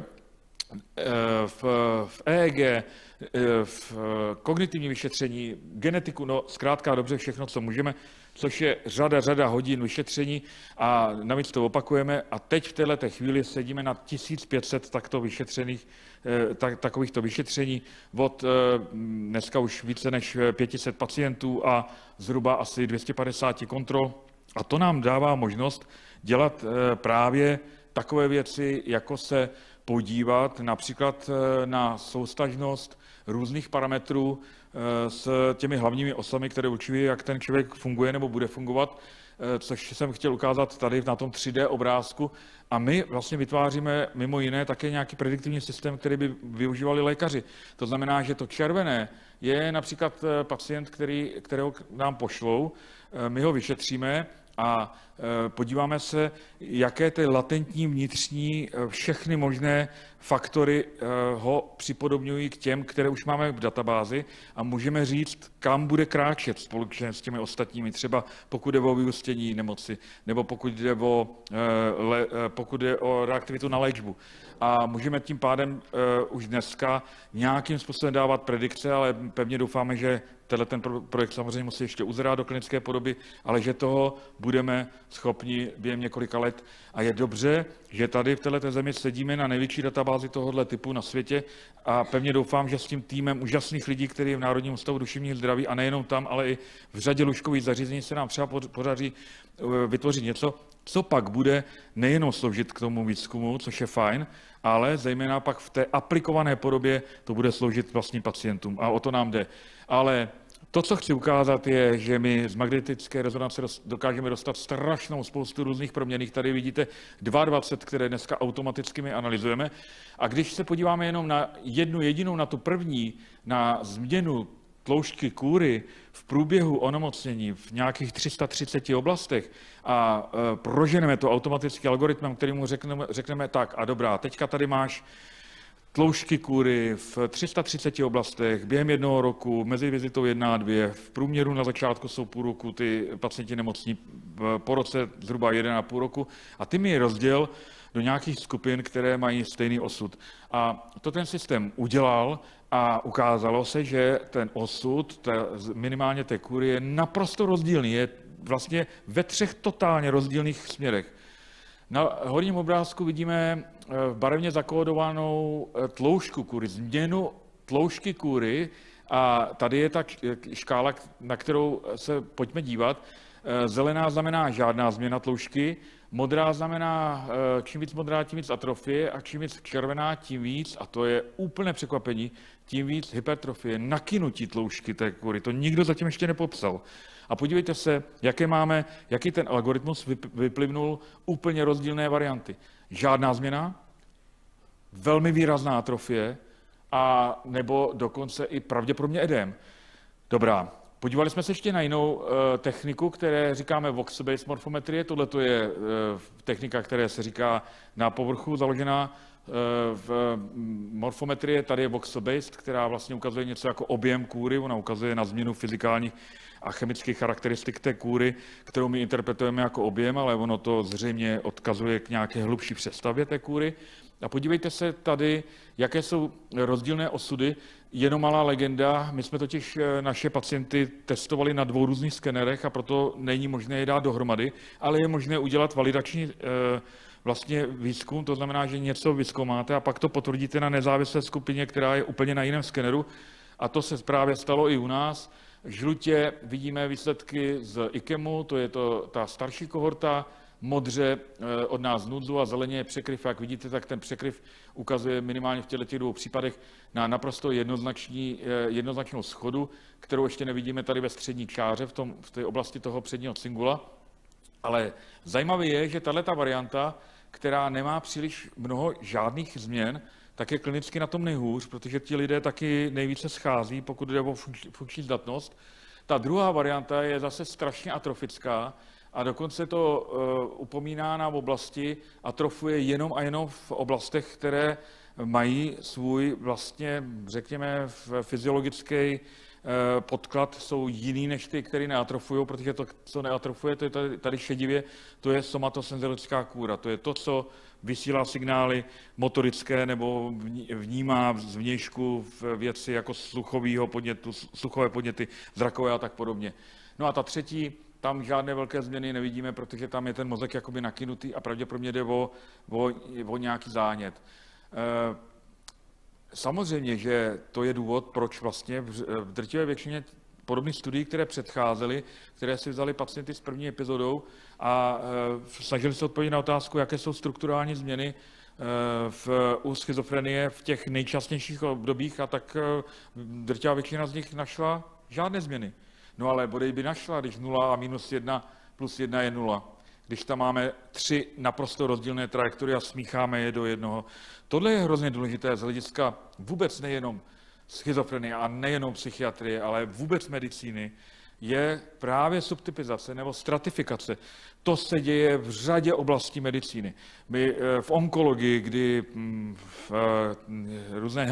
[SPEAKER 1] v EEG, v kognitivní vyšetření, genetiku, no zkrátka dobře všechno, co můžeme, což je řada hodin vyšetření a navíc to opakujeme a teď v této chvíli sedíme na 1500 takovýchto vyšetření od dneska už více než 500 pacientů a zhruba asi 250 kontrol a to nám dává možnost dělat právě takové věci, jako se podívat například na souvztažnost různých parametrů s těmi hlavními osami, které určují, jak ten člověk funguje nebo bude fungovat, což jsem chtěl ukázat tady na tom 3D obrázku. A my vlastně vytváříme mimo jiné také nějaký prediktivní systém, který by využívali lékaři. To znamená, že to červené je například pacient, kterého nám pošlou, my ho vyšetříme a podíváme se, jaké ty latentní vnitřní všechny možné faktory ho připodobňují k těm, které už máme v databázi a můžeme říct, kam bude kráčet společně s těmi ostatními, třeba pokud jde o vyústění nemoci, nebo pokud jde o reaktivitu na léčbu. A můžeme tím pádem už dneska nějakým způsobem dávat predikce, ale pevně doufáme, že ten projekt samozřejmě musí ještě uzrát do klinické podoby, ale že toho budeme schopni během několika let. A je dobře, že tady v této zemi sedíme na největší databázi tohoto typu na světě a pevně doufám, že s tím týmem úžasných lidí, který je v Národním ústavu duševního zdraví a nejenom tam, ale i v řadě lůžkových zařízení se nám třeba podaří vytvořit něco, co pak bude nejenom sloužit k tomu výzkumu, což je fajn, ale zejména pak v té aplikované podobě to bude sloužit vlastním pacientům a o to nám jde. Ale to, co chci ukázat, je, že my z magnetické rezonance dokážeme dostat strašnou spoustu různých proměnných. Tady vidíte 22, které dneska automaticky my analyzujeme. A když se podíváme jenom na jednu jedinou, na tu první, na změnu tloušťky kůry v průběhu onemocnění v nějakých 330 oblastech a proženeme to automatickým algoritmem, kterému řekneme tak a dobrá, teďka tady máš tloušťky kůry v 330 oblastech během 1 roku, mezi vizitou 1 a 2. V průměru na začátku jsou půl roku ty pacienti nemocní, po roce zhruba 1,5 roku. A tím je rozděl do nějakých skupin, které mají stejný osud. A to ten systém udělal a ukázalo se, že ten osud, minimálně té kůry, je naprosto rozdílný. Je vlastně ve 3 totálně rozdílných směrech. Na horním obrázku vidíme barevně zakódovanou tloušťku kůry, změnu tloušťky kůry a tady je ta škála, na kterou se pojďme dívat. Zelená znamená žádná změna tloušťky, modrá znamená čím víc modrá, tím víc atrofie a čím víc červená, tím víc, a to je úplné překvapení, tím víc hypertrofie, nakynutí tloušťky té kůry. To nikdo zatím ještě nepopsal. A podívejte se, jaký ten algoritmus vyplivnul úplně rozdílné varianty. Žádná změna, velmi výrazná atrofie a nebo dokonce i pravděpodobně edém. Dobrá, podívali jsme se ještě na jinou techniku, které říkáme voxel-based morfometrie. Tohle je technika, která se říká na povrchu založená v morfometrie. Tady je voxel-based, která vlastně ukazuje něco jako objem kůry, ona ukazuje na změnu fyzikálních a chemických charakteristik té kůry, kterou my interpretujeme jako objem, ale ono to zřejmě odkazuje k nějaké hlubší představě té kůry. A podívejte se tady, jaké jsou rozdílné osudy. Jenom malá legenda, my jsme totiž naše pacienty testovali na 2 různých skenerech a proto není možné je dát dohromady, ale je možné udělat validační vlastně výzkum, to znamená, že něco vyzkoumáte a pak to potvrdíte na nezávislé skupině, která je úplně na jiném skeneru. A to se právě stalo i u nás. Žlutě vidíme výsledky z IKEMu, to je ta starší kohorta, modře od nás NUDZu a zeleně je překryv. Jak vidíte, tak ten překryv ukazuje minimálně v těchto 2 případech na naprosto jednoznačnou schodu, kterou ještě nevidíme tady ve střední čáře, v té oblasti toho předního cingula. Ale zajímavé je, že tato varianta, která nemá příliš mnoho žádných změn, tak je klinicky na tom nejhůř, protože ti lidé taky nejvíce schází, pokud jde o funkční zdatnost. Ta druhá varianta je zase strašně atrofická a dokonce to upomíná na oblasti, atrofuje jenom a jenom v oblastech, které mají svůj vlastně, řekněme, fyziologický podklad, jsou jiný než ty, které neatrofují, protože to, co neatrofuje, to je tady šedivě, to je somatosenzorická kůra. To je to, co vysílá signály motorické nebo vnímá zvnějšku věci jako sluchové podněty, zrakové a tak podobně. No a ta třetí, tam žádné velké změny nevidíme, protože tam je ten mozek jakoby nakynutý a pravděpodobně jde o nějaký zánět. Samozřejmě, že to je důvod, proč vlastně v drtivé většině podobných studií, které předcházely, které si vzali pacienty s první epizodou a snažili se odpovědět na otázku, jaké jsou strukturální změny u schizofrenie v těch nejčastějších obdobích, a tak drtivá většina z nich našla žádné změny. No ale bodej by našla, když 0 a -1 plus 1 je 0. Když tam máme 3 naprosto rozdílné trajektorie a smícháme je do jednoho. Tohle je hrozně důležité z hlediska vůbec nejenom schizofrenie a nejenom psychiatrie, ale vůbec medicíny, je právě subtypizace nebo stratifikace. To se děje v řadě oblastí medicíny. My v onkologii, kdy různé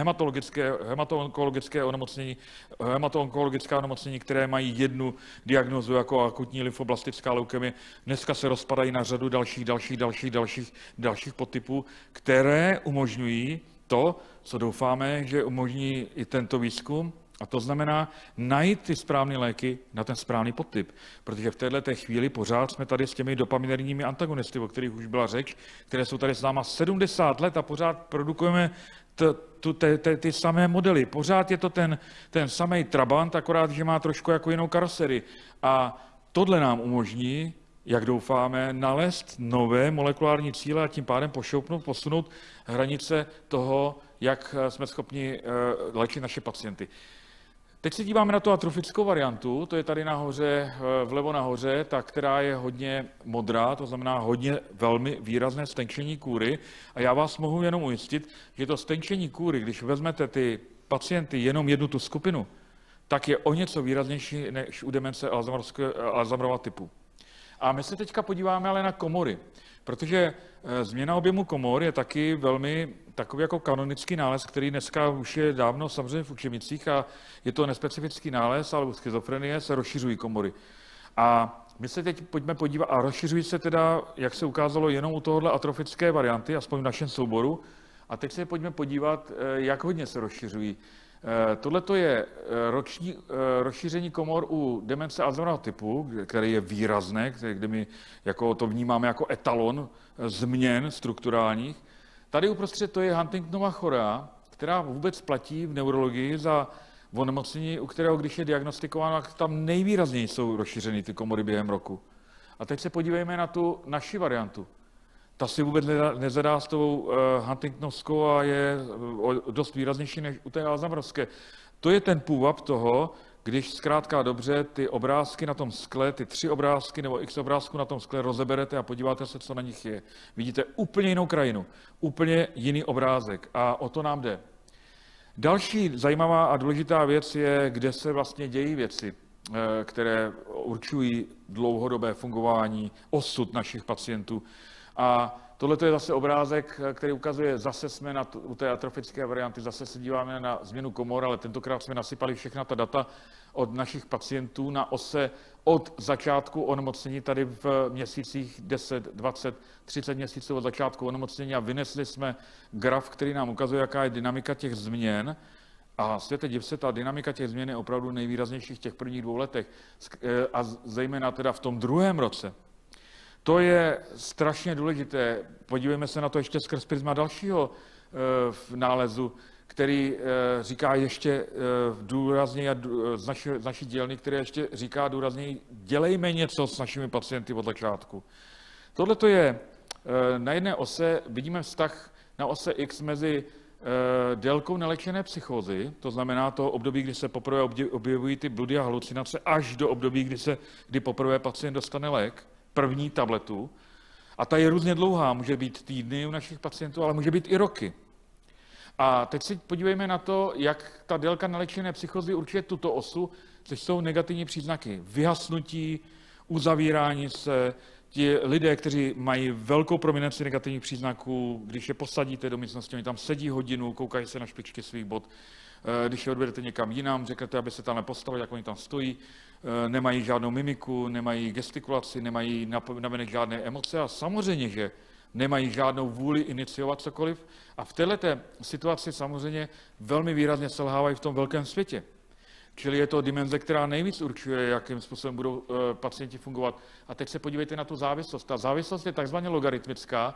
[SPEAKER 1] hematoonkologická onemocnění, které mají jednu diagnózu jako akutní lymfoblastická leukemie, dneska se rozpadají na řadu dalších podtypů, které umožňují to, co doufáme, že umožní i tento výzkum, a to znamená najít ty správné léky na ten správný podtyp. Protože v této chvíli pořád jsme tady s těmi dopaminerními antagonisty, o kterých už byla řeč, které jsou tady s náma 70 let a pořád produkujeme ty samé modely. Pořád je to ten samý Trabant, akorát, že má trošku jako jinou karoserii. A tohle nám umožní, jak doufáme, nalézt nové molekulární cíle a tím pádem posunout hranice toho, jak jsme schopni léčit naše pacienty. Teď se díváme na tu atrofickou variantu, to je tady nahoře, vlevo nahoře, ta, která je hodně modrá, to znamená hodně velmi výrazné stenčení kůry. A já vás mohu jenom ujistit, že to stenčení kůry, když vezmete ty pacienty jenom jednu tu skupinu, tak je o něco výraznější než u demence Alzheimerova typu. A my se teďka podíváme ale na komory, protože změna objemu komor je taky velmi takový jako kanonický nález, který dneska už je dávno samozřejmě v učebnicích a je to nespecifický nález, ale u schizofrenie se rozšiřují komory. A my se teď pojďme podívat, a rozšiřují se teda, jak se ukázalo, jenom u tohohle atrofické varianty, aspoň v našem souboru. A teď se pojďme podívat, jak hodně se rozšiřují. Tohle je roční rozšíření komor u demence Alzheimerova typu, který je výrazné, kde my jako to vnímáme jako etalon změn strukturálních. Tady uprostřed to je Huntingtonova chorea, která vůbec platí v neurologii za onemocnění, u kterého, když je diagnostikováno, tam nejvýrazněji jsou rozšířeny ty komory během roku. A teď se podívejme na tu naši variantu. Ta si vůbec nezadá s tou Huntingtonovskou a je dost výraznější než u té Alzheimerovské. To je ten půvab toho, když zkrátka dobře ty obrázky na tom skle, ty 3 obrázky nebo x obrázků na tom skle rozeberete a podíváte se, co na nich je. Vidíte úplně jinou krajinu, úplně jiný obrázek a o to nám jde. Další zajímavá a důležitá věc je, kde se vlastně dějí věci, které určují dlouhodobé fungování, osud našich pacientů. A tohle je zase obrázek, který ukazuje, zase jsme u té atrofické varianty, zase se díváme na změnu komor, ale tentokrát jsme nasypali všechna ta data od našich pacientů na ose od začátku onemocnění, tady v měsících 10, 20, 30 měsíců od začátku onemocnění a vynesli jsme graf, který nám ukazuje, jaká je dynamika těch změn. A světe div se, ta dynamika těch změn je opravdu nejvýraznější v těch prvních 2 letech a zejména teda v tom 2. roce. To je strašně důležité. Podívejme se na to ještě skrz prisma dalšího nálezu, který říká ještě důrazně z naší dílny, který ještě říká důrazně, dělejme něco s našimi pacienty od začátku. Tohle to je na jedné ose, vidíme vztah na ose X mezi délkou nelečené psychózy, to znamená to období, kdy se poprvé objevují ty bludy a halucinace, až do období, kdy poprvé pacient dostane lék, první tabletu, a ta je různě dlouhá, může být týdny u našich pacientů, ale může být i roky. A teď si podívejme na to, jak ta délka nelečené psychózy určuje tuto osu, což jsou negativní příznaky. Vyhasnutí, uzavírání se, ti lidé, kteří mají velkou prominenci negativních příznaků, když je posadíte do místnosti, oni tam sedí hodinu, koukají se na špičky svých bod, když je odvedete někam jinam, řeknete, aby se tam nepostavili, jak oni tam stojí, nemají žádnou mimiku, nemají gestikulaci, nemají navenek žádné emoce a samozřejmě, že nemají žádnou vůli iniciovat cokoliv a v této situaci samozřejmě velmi výrazně selhávají v tom velkém světě. Čili je to dimenze, která nejvíc určuje, jakým způsobem budou pacienti fungovat. A teď se podívejte na tu závislost. Ta závislost je takzvaně logaritmická.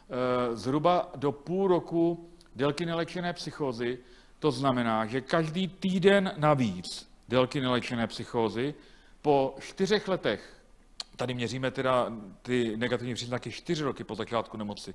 [SPEAKER 1] Zhruba do půl roku délky nelečené psychózy, to znamená, že každý týden navíc délky nelečené psychózy po 4 letech, tady měříme teda ty negativní příznaky 4 roky po začátku nemoci,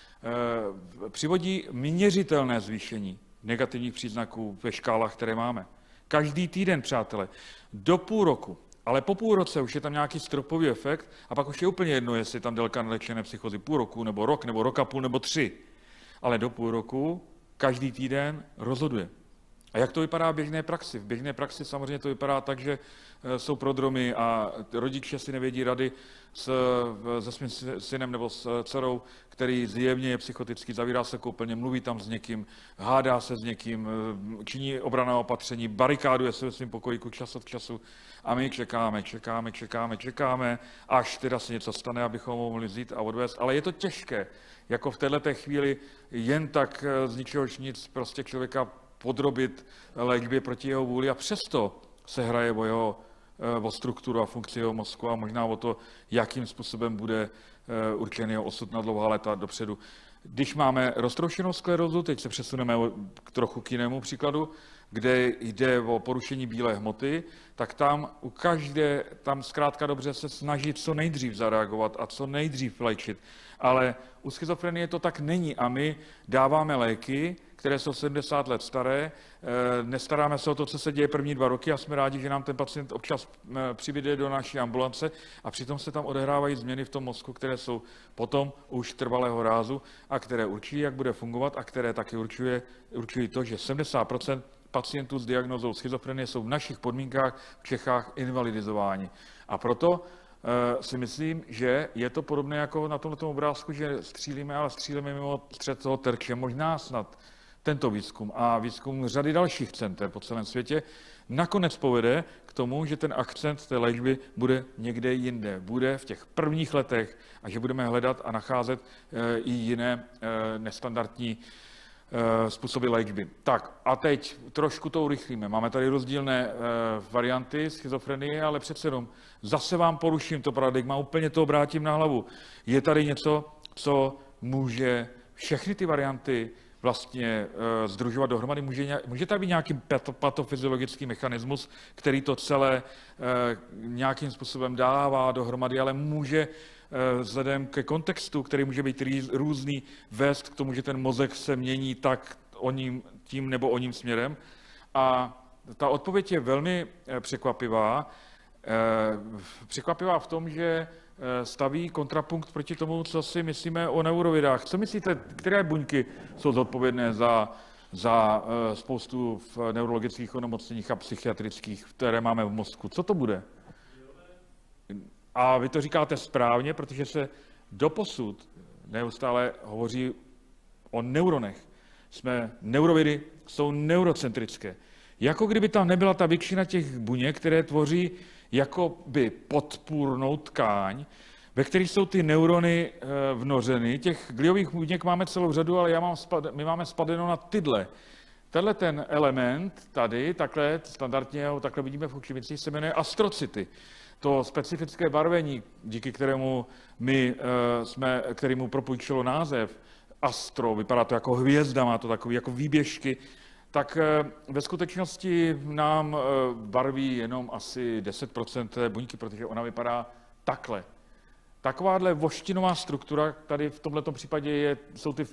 [SPEAKER 1] přivodí měřitelné zvýšení negativních příznaků ve škálách, které máme. Každý týden, přátelé, do půl roku. Ale po půl roce už je tam nějaký stropový efekt a pak už je úplně jedno, jestli je tam délka nelečené psychózy půl roku, nebo rok a půl, nebo 3. Ale do půl roku každý týden rozhoduje. A jak to vypadá v běžné praxi? V běžné praxi samozřejmě to vypadá tak, že jsou prodromy a rodiče si nevědí rady se svým synem nebo s dcerou, který zjevně je psychotický, zavírá se koupelně, mluví tam s někým, hádá se s někým, činí obranná opatření, barikáduje se ve svém pokojíku čas od času a my čekáme, až teda se něco stane, abychom ho mohli vzít a odvést. Ale je to těžké, jako v této chvíli jen tak z ničehož nic prostě člověka podrobit léčbě proti jeho vůli a přesto se hraje o strukturu a funkci jeho mozku a možná o to, jakým způsobem bude určený jeho osud na dlouhá léta dopředu. Když máme roztroušenou sklerózu, teď se přesuneme trochu k jinému příkladu, kde jde o porušení bílé hmoty, tak tam tam zkrátka dobře se snaží co nejdřív zareagovat a co nejdřív léčit. Ale u schizofrenie to tak není a my dáváme léky, které jsou 70 let staré, nestaráme se o to, co se děje první 2 roky a jsme rádi, že nám ten pacient občas přibyde do naší ambulance a přitom se tam odehrávají změny v tom mozku, které jsou potom už trvalého rázu a které určují, jak bude fungovat a které taky určují to, že 70% pacientů s diagnózou schizofrenie jsou v našich podmínkách v Čechách invalidizováni. A proto si myslím, že je to podobné jako na tomto obrázku, že střílíme, ale střílíme mimo střed toho terče. Možná snad tento výzkum a výzkum řady dalších center po celém světě nakonec povede k tomu, že ten akcent té léčby bude někde jinde, bude v těch prvních letech a že budeme hledat a nacházet i jiné nestandardní způsoby léčby. Tak a teď trošku to urychlíme. Máme tady rozdílné varianty schizofrenie, ale přece jenom zase vám poruším to paradigma, úplně to obrátím na hlavu. Je tady něco, co může všechny ty varianty vlastně sdružovat dohromady. Může tady být nějaký patofyziologický mechanismus, který to celé nějakým způsobem dává dohromady, ale může vzhledem ke kontextu, který může být různý, vést k tomu, že ten mozek se mění tak tím nebo oním směrem. A ta odpověď je velmi překvapivá. Překvapivá v tom, že staví kontrapunkt proti tomu, co si myslíme o neurovědách. Co myslíte, které buňky jsou zodpovědné za spoustu neurologických onemocněních a psychiatrických, které máme v mozku? Co to bude? A vy to říkáte správně, protože se doposud neustále hovoří o neuronech. Neurovědy jsou neurocentrické. Jako kdyby tam nebyla ta většina těch buněk, které tvoří jakoby podpůrnou tkáň, ve kterých jsou ty neurony vnořeny. Těch gliových buněk máme celou řadu, ale my máme spadeno na tyhle. Tenhle ten element tady, takhle standardně ho takhle vidíme v očivicích, se jmenuje astrocyty. To specifické barvení, díky kterému propůjčilo název astro, vypadá to jako hvězda, má to takové jako výběžky, tak ve skutečnosti nám barví jenom asi 10% té buňky, protože ona vypadá takhle. Takováhle voštinová struktura, tady v tomto případě jsou ty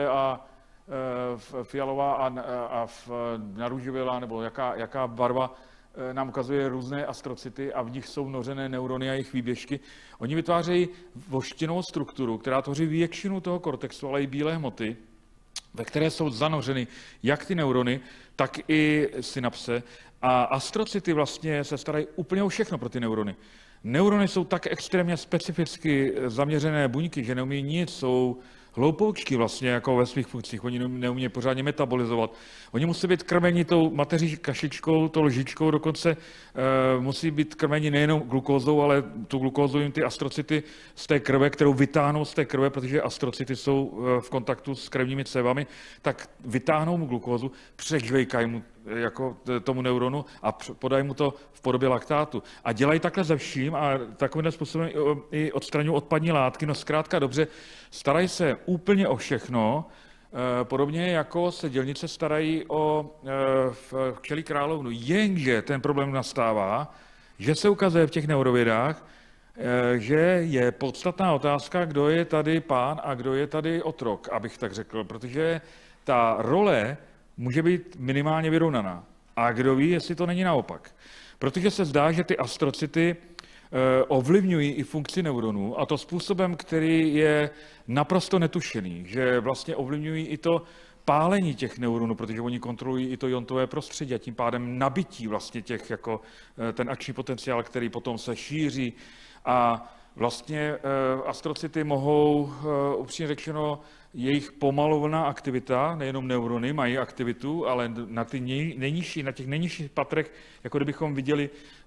[SPEAKER 1] fialová a narůžovělá, nebo jaká barva nám ukazuje různé astrocyty a v nich jsou vnořené neurony a jejich výběžky. Oni vytvářejí voštinovou strukturu, která tvoří většinu toho kortexu, ale i bílé hmoty, ve které jsou zanořeny jak ty neurony, tak i synapse. A astrocyty vlastně se starají úplně o všechno pro ty neurony. Neurony jsou tak extrémně specificky zaměřené buňky, že neumí nic, jsou hloupoučky vlastně jako ve svých funkcích, oni neumí pořádně metabolizovat. Oni musí být krmeni tou mateří kašičkou, tou lžičkou, dokonce musí být krmeni nejenom glukózou, ale tu glukózu jim ty astrocyty z té krve, kterou vytáhnou z té krve, protože astrocyty jsou v kontaktu s krevními cévami, tak vytáhnou mu glukózu, přežvejkají mu jako tomu neuronu a podají mu to v podobě laktátu. A dělají takhle ze vším a takovým způsobem i odstraňují odpadní látky. No zkrátka dobře, starají se úplně o všechno, podobně jako se dělnice starají o včelí královnu. Jenže ten problém nastává, že se ukazuje v těch neurovědách, že je podstatná otázka, kdo je tady pán a kdo je tady otrok, abych tak řekl, protože ta role může být minimálně vyrovnaná. A kdo ví, jestli to není naopak. Protože se zdá, že ty astrocyty ovlivňují i funkci neuronů, a to způsobem, který je naprosto netušený, že vlastně ovlivňují i to pálení těch neuronů, protože oni kontrolují i to iontové prostředí a tím pádem nabití vlastně ten akční potenciál, který potom se šíří. A vlastně astrocyty mohou, upřímně řečeno, jejich pomalovaná aktivita, nejenom neurony mají aktivitu, ale na těch nejnižších patrech, jako kdybychom viděli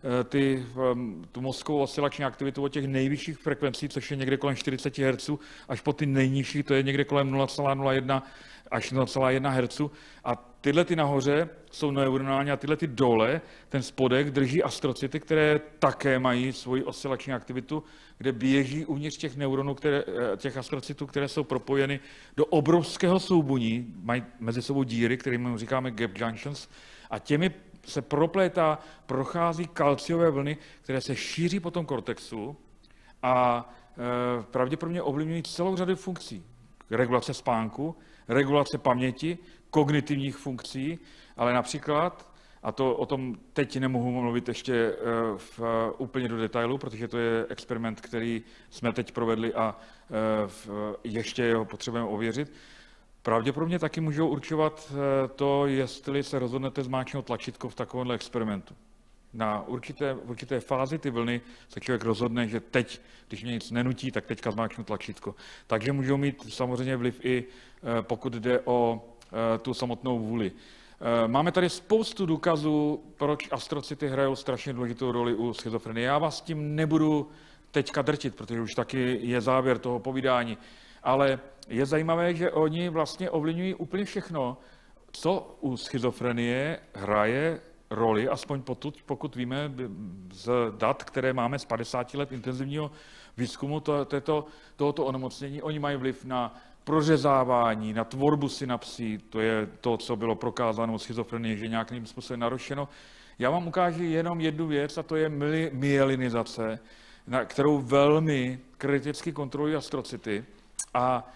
[SPEAKER 1] tu mozkovou oscilační aktivitu od těch nejvyšších frekvencí, což je někde kolem 40 Hz, až po ty nejnižší, to je někde kolem 0,01 až 0,1 Hz. A tyhle ty nahoře jsou neuronální a tyhle ty dole, ten spodek, drží astrocyty, které také mají svoji oscilační aktivitu, kde běží uvnitř těch neuronů, těch astrocytů, které jsou propojeny do obrovského soubuní, mají mezi sebou díry, kterým říkáme gap junctions, a těmi se prochází kalciové vlny, které se šíří po tom kortexu a pravděpodobně ovlivňují celou řadu funkcí. Regulace spánku, regulace paměti, kognitivních funkcí, ale například, a o tom teď nemohu mluvit ještě úplně do detailu, protože to je experiment, který jsme teď provedli a ještě ho potřebujeme ověřit, pravděpodobně taky můžou určovat to, jestli se rozhodnete zmáčknout tlačítko v takovémhle experimentu. na určité fázi ty vlny se člověk rozhodne, že teď, když mě nic nenutí, tak teďka zmáčknu tlačítko. Takže můžou mít samozřejmě vliv i pokud jde o tu samotnou vůli. Máme tady spoustu důkazů, proč astrocity hrajou strašně důležitou roli u schizofrenie. Já vás tím nebudu teďka drtit, protože už taky je závěr toho povídání, ale je zajímavé, že oni vlastně ovlivňují úplně všechno, co u schizofrenie hraje roli, aspoň pokud víme z dat, které máme z 50 let intenzivního výzkumu tohoto onemocnění. Oni mají vliv na prořezávání, na tvorbu synapsí, to je to, co bylo prokázáno u schizofrenie, že nějakým způsobem narušeno. Já vám ukážu jenom jednu věc, a to je myelinizace, kterou velmi kriticky kontrolují astrocity. A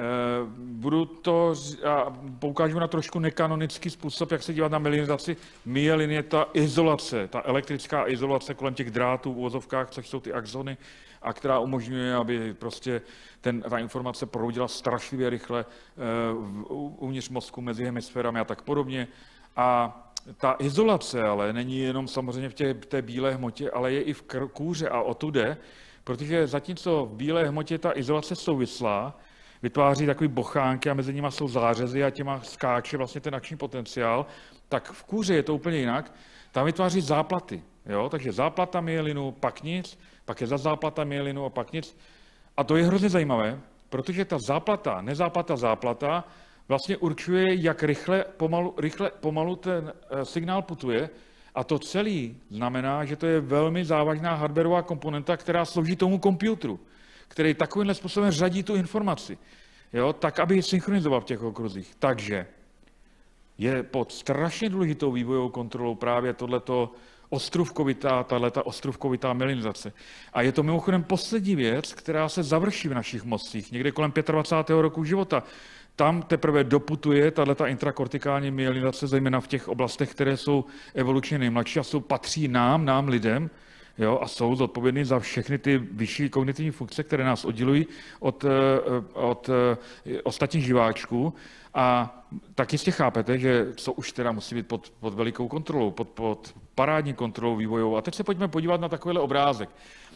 [SPEAKER 1] poukážu na trošku nekanonický způsob, jak se dívat na myelinizaci. Myelin je ta izolace, ta elektrická izolace kolem těch drátů v uvozovkách, což jsou ty axony, a která umožňuje, aby prostě ta informace proudila strašlivě rychle uvnitř mozku mezi hemisférami a tak podobně. A ta izolace ale není jenom samozřejmě v té bílé hmotě, ale je i v kůře a o tu jde, protože zatímco v bílé hmotě ta izolace souvislá, vytváří takový bochánky a mezi nimi jsou zářezy a těma skáče vlastně ten akční potenciál, tak v kůře je to úplně jinak. Tam vytváří záplaty. Jo? Takže záplata myelinu, pak nic, pak je za záplata myelinu a pak nic. A to je hrozně zajímavé, protože ta záplata, záplata vlastně určuje, jak rychle, pomalu ten signál putuje. A to celé znamená, že to je velmi závažná hardwareová komponenta, která slouží tomu počítači, který takovýmhle způsobem řadí tu informaci, jo, tak, aby ji synchronizoval v těch okruzích. Takže je pod strašně důležitou vývojovou kontrolou právě tato ostrůvkovitá myelinizace. A je to mimochodem poslední věc, která se završí v našich mozcích, někde kolem 25. roku života. Tam teprve doputuje tato intrakortikální myelinizace, zejména v těch oblastech, které jsou evolučně nejmladší a patří nám lidem, jo, a jsou zodpovědní za všechny ty vyšší kognitivní funkce, které nás oddělují od ostatních živáčků. A tak jistě chápete, že co už teda musí být pod velikou kontrolou, pod parádní kontrolou vývojovou. A teď se pojďme podívat na takovýhle obrázek.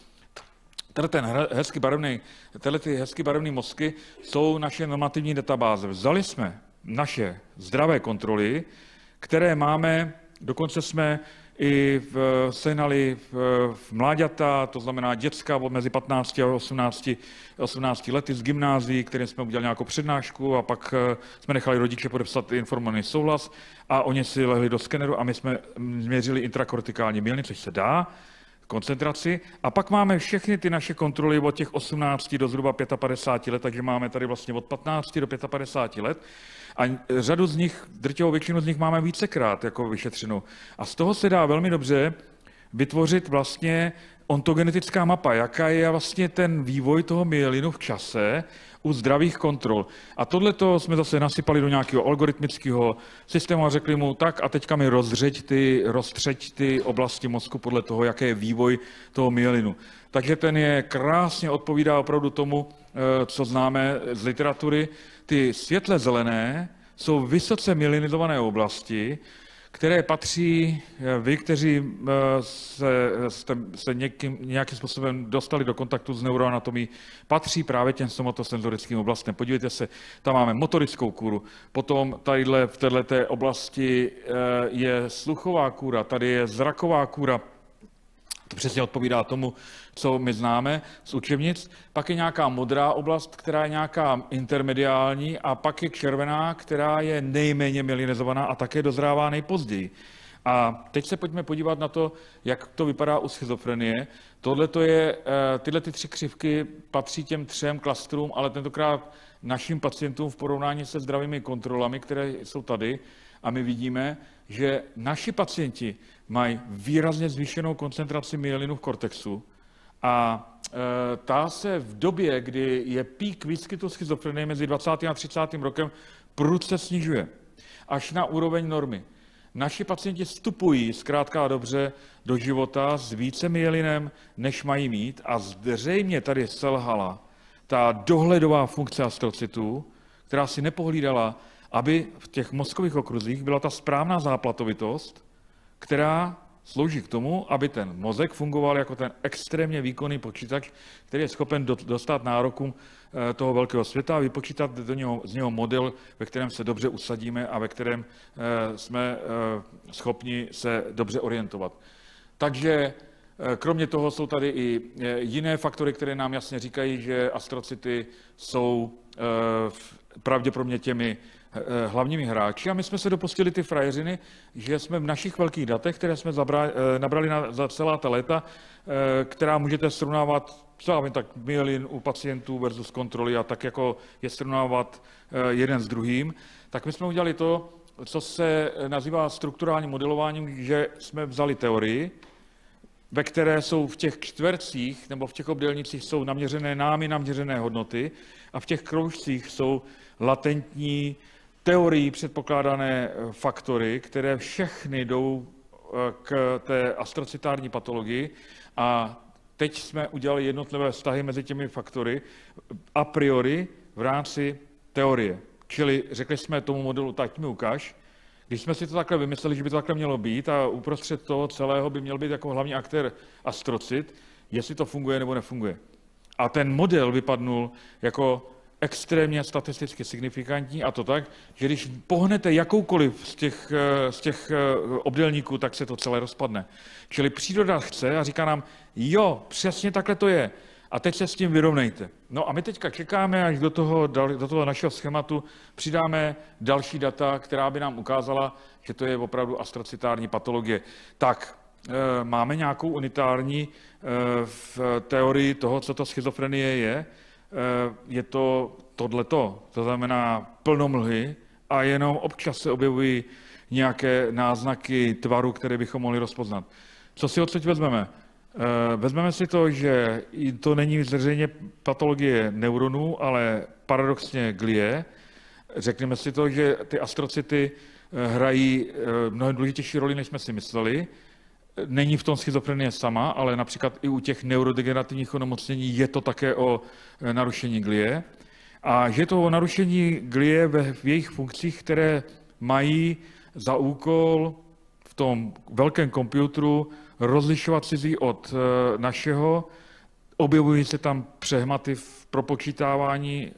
[SPEAKER 1] Tyhle ty hezky barevné mozky jsou naše normativní databáze. Vzali jsme naše zdravé kontroly, které máme, dokonce jsme i sehnali v mláďata, to znamená děcka mezi 15 a 18 lety z gymnázií, kterým jsme udělali nějakou přednášku a pak jsme nechali rodiče podepsat informovaný souhlas a oni si lehli do skeneru a my jsme změřili intrakortikální myelin, což se dá, koncentraci. A pak máme všechny ty naše kontroly od těch 18 do zhruba 55 let, takže máme tady vlastně od 15 do 55 let. A řadu z nich, drtivou většinu z nich máme vícekrát jako vyšetřenou. A z toho se dá velmi dobře vytvořit vlastně ontogenetická mapa, jaká je vlastně ten vývoj toho myelinu v čase u zdravých kontrol. A tohleto jsme zase nasypali do nějakého algoritmického systému a řekli mu, tak a teďka mi roztřeď ty oblasti mozku podle toho, jaký je vývoj toho myelinu. Takže ten je krásně odpovídá opravdu tomu, co známe z literatury. Ty světle zelené jsou vysoce myelinizované oblasti, které patří, vy, kteří jste nějakým způsobem dostali do kontaktu s neuroanatomií, patří právě těm somatosenzorickým oblastem. Podívejte se, tam máme motorickou kůru, potom v této oblasti je sluchová kůra, tady je zraková kůra. To přesně odpovídá tomu, co my známe z učebnic. Pak je nějaká modrá oblast, která je nějaká intermediální a pak je červená, která je nejméně myelinizovaná a také dozrává nejpozději. A teď se pojďme podívat na to, jak to vypadá u schizofrenie. Tyhle ty 3 křivky patří těm 3 klastrům, ale tentokrát našim pacientům v porovnání se zdravými kontrolami, které jsou tady. A my vidíme, že naši pacienti mají výrazně zvýšenou koncentraci myelinu v kortexu a ta se v době, kdy je pík výskytu schizofrenie mezi 20. a 30. rokem, prudce snižuje až na úroveň normy. Naši pacienti vstupují zkrátka a dobře do života s více myelinem, než mají mít a zřejmě tady selhala ta dohledová funkce astrocitů, která si nepohlídala, aby v těch mozkových okruzích byla ta správná záplatovitost, která slouží k tomu, aby ten mozek fungoval jako ten extrémně výkonný počítač, který je schopen dostat nárokům toho velkého světa a vypočítat z něho model, ve kterém se dobře usadíme a ve kterém jsme schopni se dobře orientovat. Takže kromě toho jsou tady i jiné faktory, které nám jasně říkají, že astrocity jsou pravděpodobně těmi hlavními hráči. A my jsme se dopustili ty frajeřiny, že jsme v našich velkých datech, které jsme nabrali za celá ta léta, která můžete srovnávat, co já vím, tak myelin u pacientů versus kontroly a tak jako je srovnávat jeden s druhým, tak my jsme udělali to, co se nazývá strukturálním modelováním, že jsme vzali teorii, ve které jsou v těch čtvercích nebo v těch obdélnicích jsou námi naměřené hodnoty a v těch kroužcích jsou latentní teorií předpokládané faktory, které všechny jdou k té astrocitární patologii a teď jsme udělali jednotlivé vztahy mezi těmi faktory a priori v rámci teorie. Čili řekli jsme tomu modelu, tak mi ukáž. Když jsme si to takhle vymysleli, že by to takhle mělo být a uprostřed toho celého by měl být jako hlavní aktér astrocit, jestli to funguje nebo nefunguje. A ten model vypadnul jako extrémně statisticky signifikantní a to tak, že když pohnete jakoukoliv z těch obdélníků, tak se to celé rozpadne. Čili příroda chce a říká nám, jo, přesně takhle to je. A teď se s tím vyrovnejte. No a my teďka čekáme, až do toho našeho schématu přidáme další data, která by nám ukázala, že to je opravdu astrocitární patologie. Tak, máme nějakou unitární v teorii toho, co to schizofrenie je. Je to tohleto, to znamená plno mlhy a jenom občas se objevují nějaké náznaky tvaru, které bychom mohli rozpoznat. Co si odsud vezmeme? Vezmeme si to, že to není zřejmě patologie neuronů, ale paradoxně glie. Řekneme si to, že ty astrocity hrají mnohem důležitější roli, než jsme si mysleli. Není v tom schizofrenie sama, ale například i u těch neurodegenerativních onemocnění je to také o narušení glie. A že je to o narušení glie v jejich funkcích, které mají za úkol v tom velkém počítači rozlišovat cizí od našeho. Objevují se tam přehmaty v propočítávání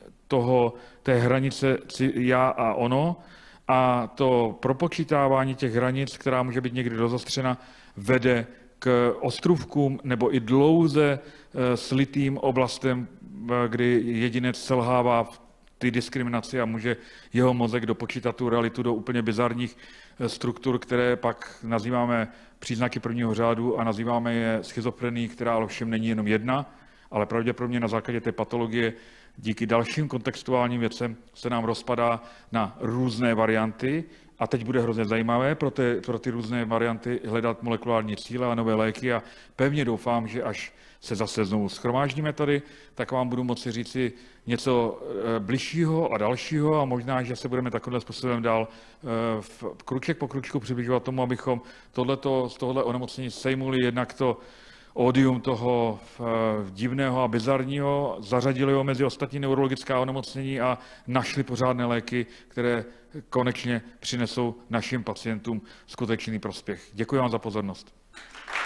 [SPEAKER 1] té hranice já a ono. A to propočítávání těch hranic, která může být někdy rozostřena, vede k ostrůvkům nebo i dlouze slitým oblastem, kdy jedinec selhává v té diskriminaci a může jeho mozek dopočítat tu realitu do úplně bizarních struktur, které pak nazýváme příznaky prvního řádu a nazýváme je schizofrenií, která ovšem není jenom jedna, ale pravděpodobně na základě té patologie díky dalším kontextuálním věcem se nám rozpadá na různé varianty a teď bude hrozně zajímavé pro ty různé varianty hledat molekulární cíle a nové léky a pevně doufám, že až se zase znovu shromáždíme tady, tak vám budu moci říci něco bližšího a dalšího a možná, že se budeme takovým způsobem dál kruček po kručku přibližovat tomu, abychom z tohohle onemocnění sejmuli jednak to ódium toho divného a bizarního, zařadili ho mezi ostatní neurologická onemocnění a našli pořádné léky, které konečně přinesou našim pacientům skutečný prospěch. Děkuji vám za pozornost.